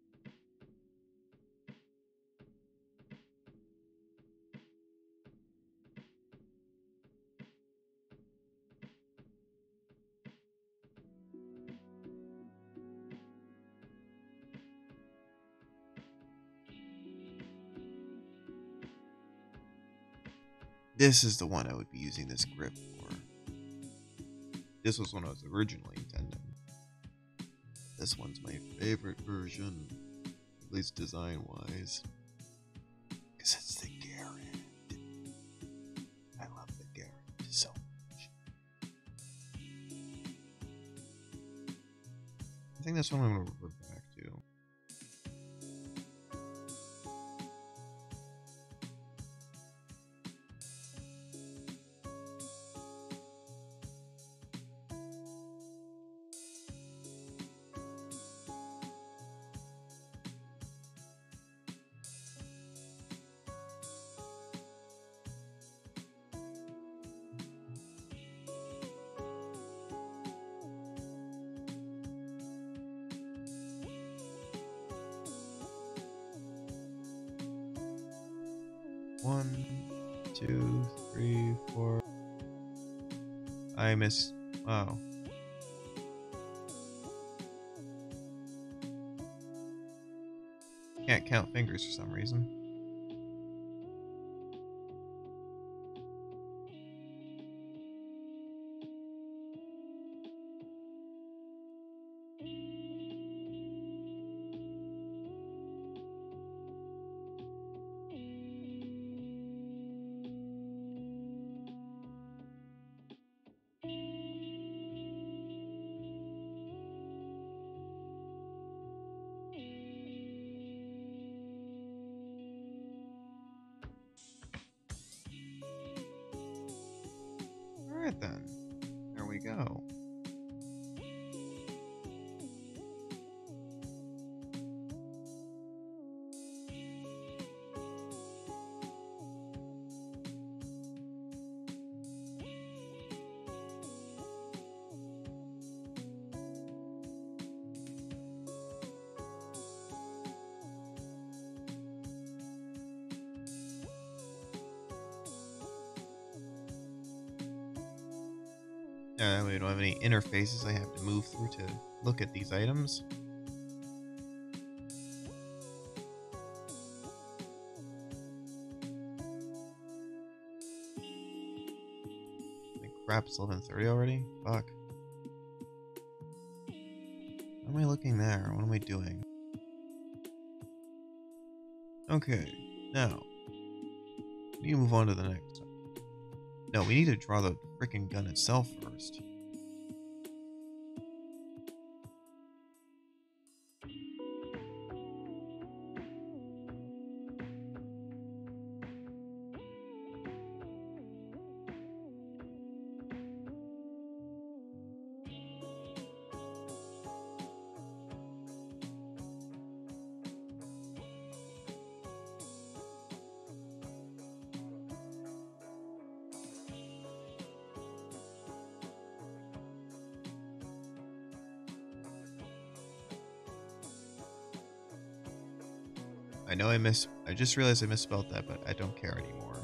This is the one I would be using this grip for. This was one I was originally intending. This one's my favorite version, at least design-wise. Because it's the Garand. I love the Garand so much. I think that's what I'm going to revert back to. One, two, three, four. I miss. Wow. Can't count fingers for some reason. Alright then. There we go. Uh, we don't have any interfaces I have to move through to look at these items. Like crap, it's eleven thirty already? Fuck. Why am I looking there? What am I doing? Okay, now we need to move on to the next. No, we need to draw the freaking gun itself first. I know I miss. I just realized I misspelled that, but I don't care anymore.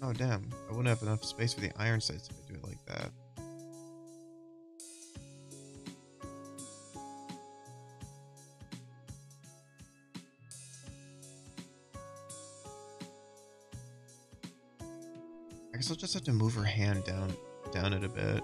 Oh, damn. I wouldn't have enough space for the iron sights if I do it like that. I guess I'll just have to move her hand down, down it a bit.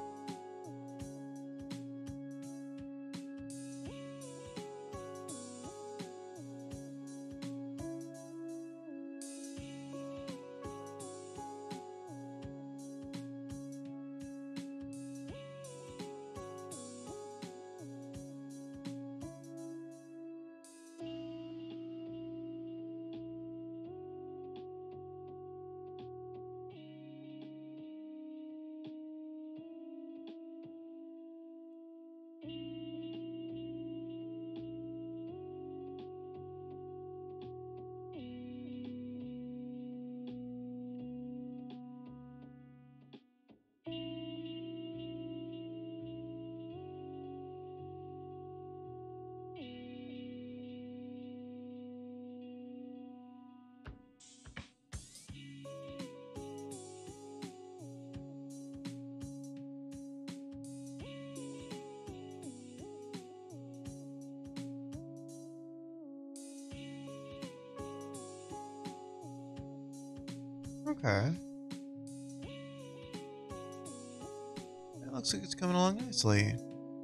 Okay. That looks like it's coming along nicely.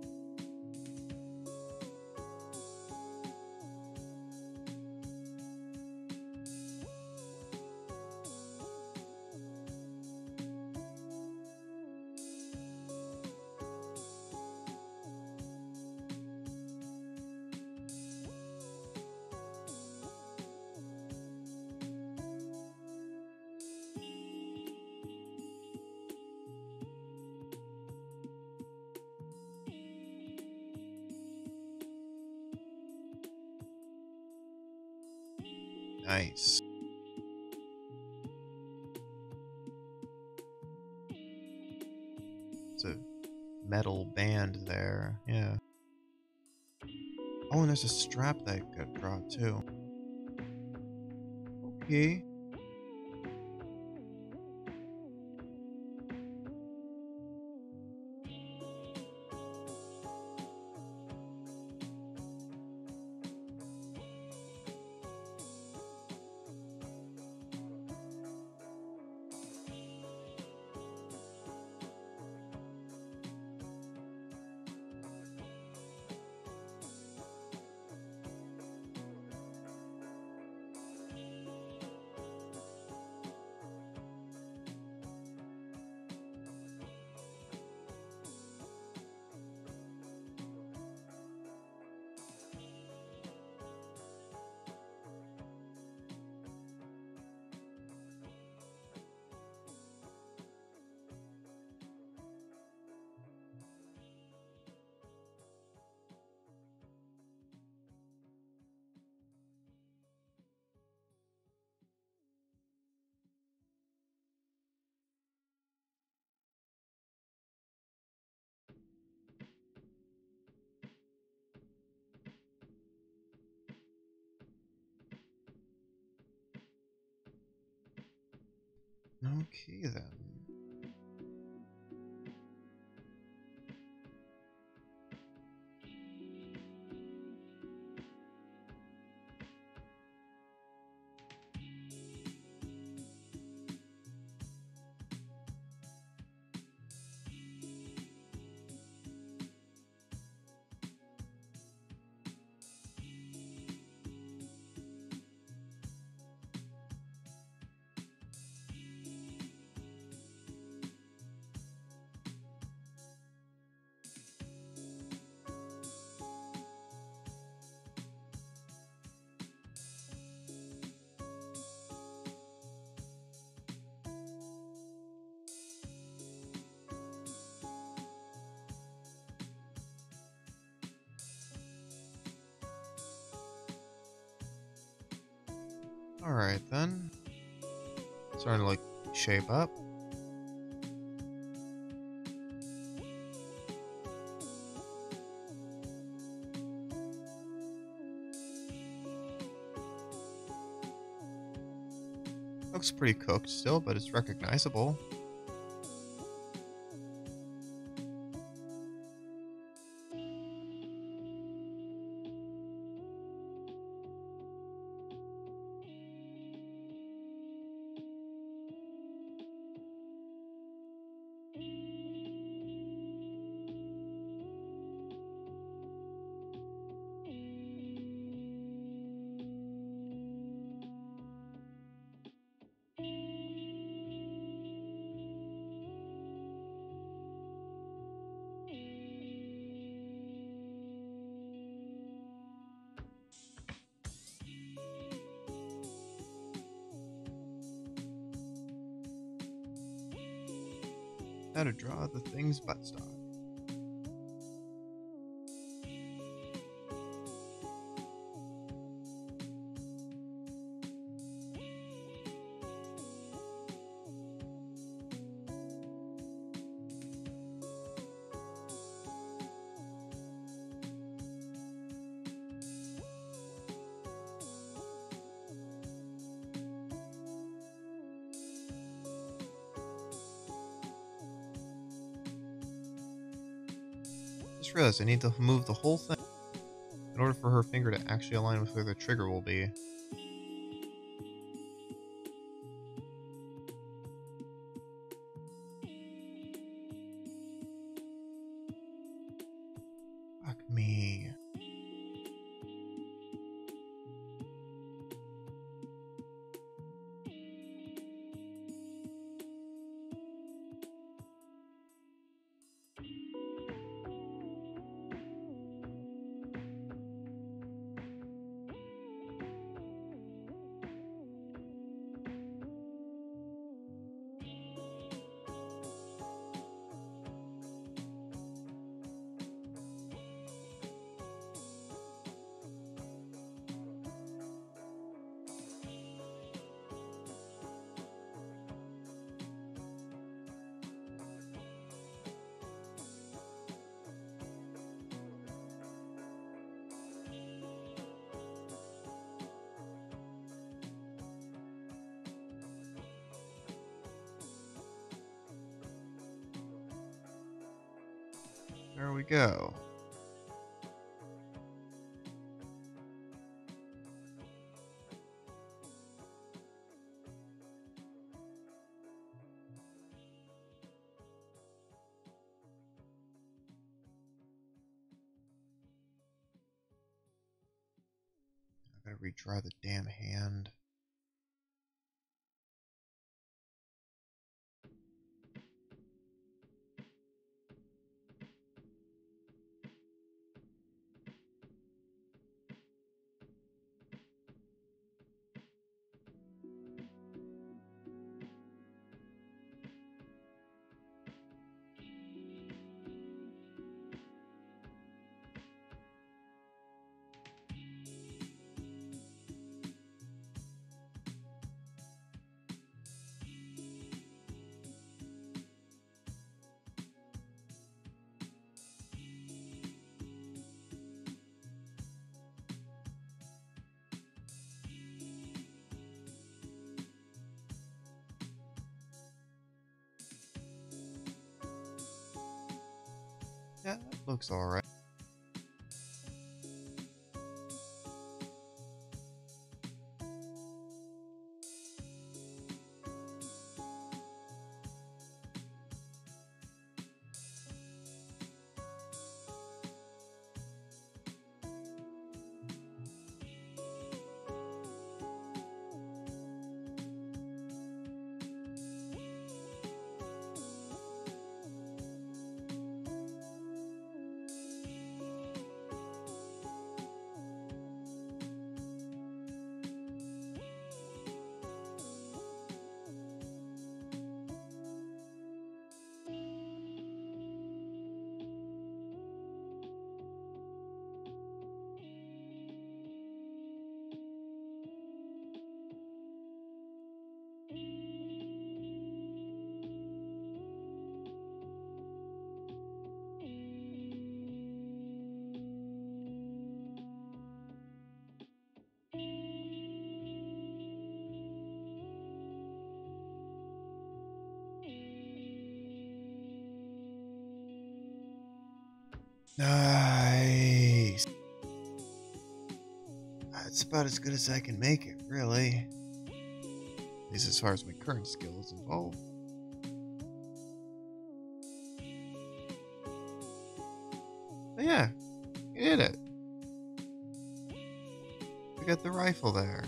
Nice. It's a metal band there, yeah. Oh, and there's a strap that got dropped too. Okay. Okay then. Alright then. Starting to like shape up. Looks pretty cooked still, but it's recognizable. How to draw the thing's buttstock. Just realized I need to move the whole thing in order for her finger to actually align with where the trigger will be. Fuck me. There we go. I gotta redraw the damn hand. Yeah, that looks alright. Nice. That's about as good as I can make it, really. At least as far as my current skill is involved. But yeah, you did it. We got the rifle there.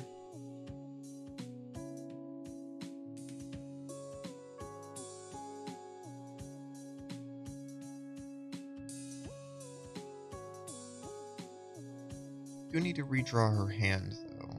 Do need to redraw her hand, though.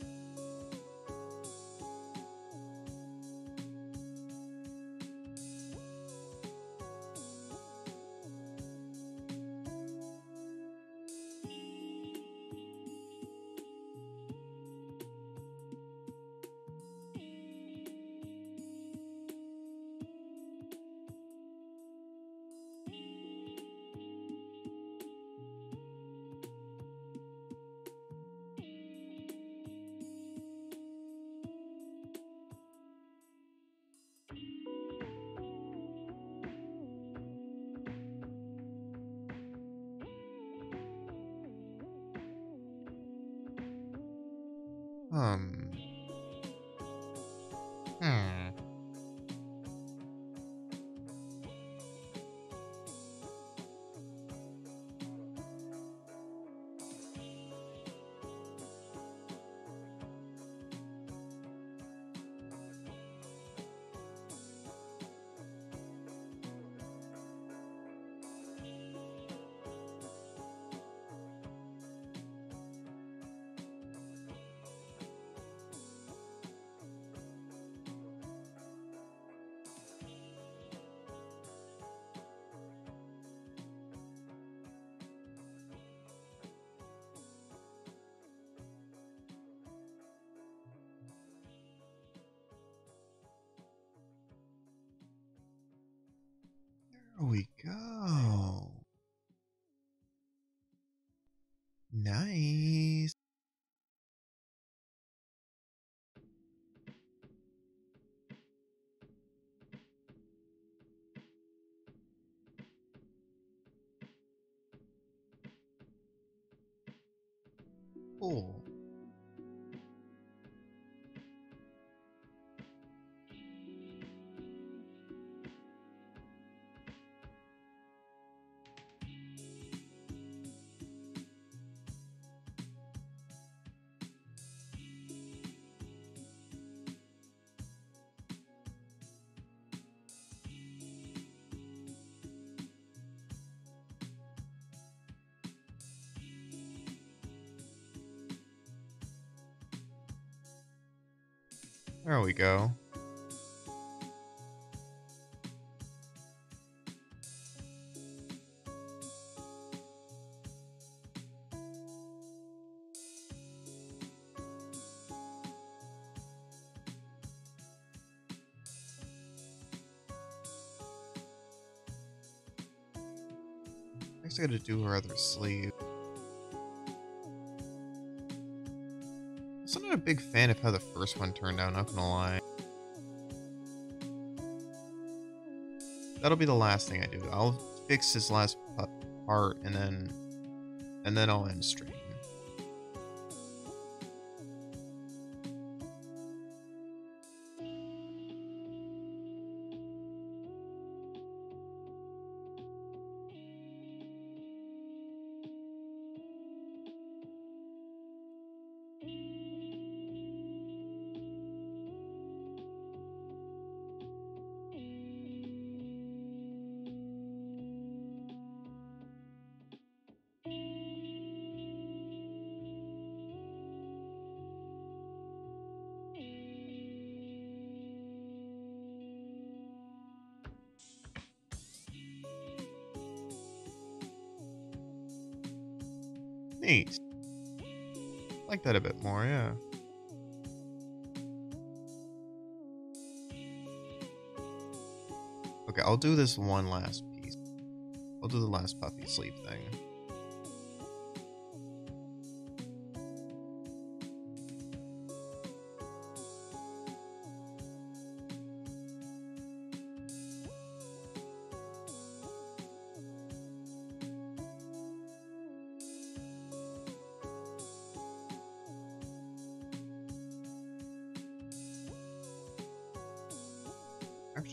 Um. Hmm. There we go. Nice. Cool. There we go. Next, I gotta do her other sleeve. I'm not a big fan of how the first one turned out, not gonna lie. That'll be the last thing I do. I'll fix this last part and then and then I'll end stream. Neat. Like that a bit more, yeah. Okay, I'll do this one last piece. I'll do the last puppy sleep thing.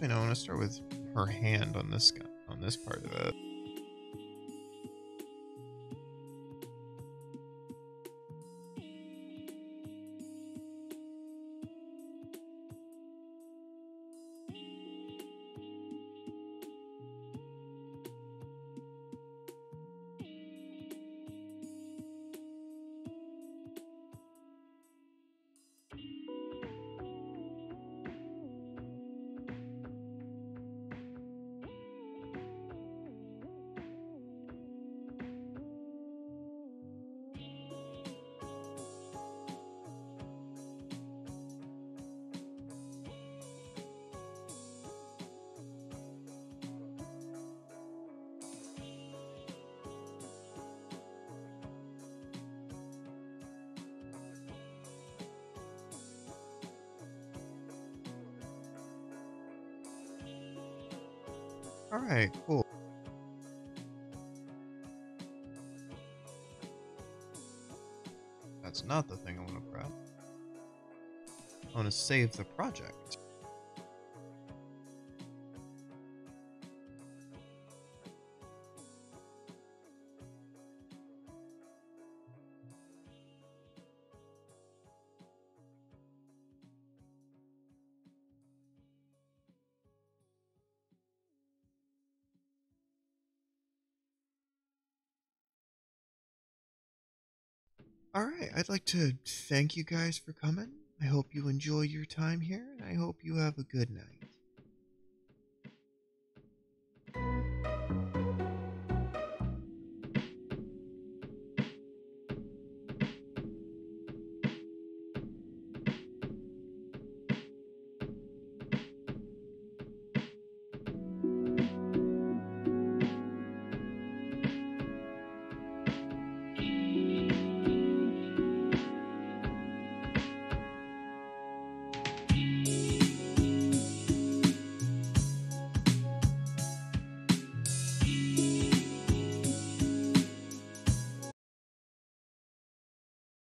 Actually, no, I want to start with her hand on this gun, on this part of it. Alright, cool. That's not the thing I want to prep. I want to save the project. Alright, I'd like to thank you guys for coming. I hope you enjoy your time here, and I hope you have a good night.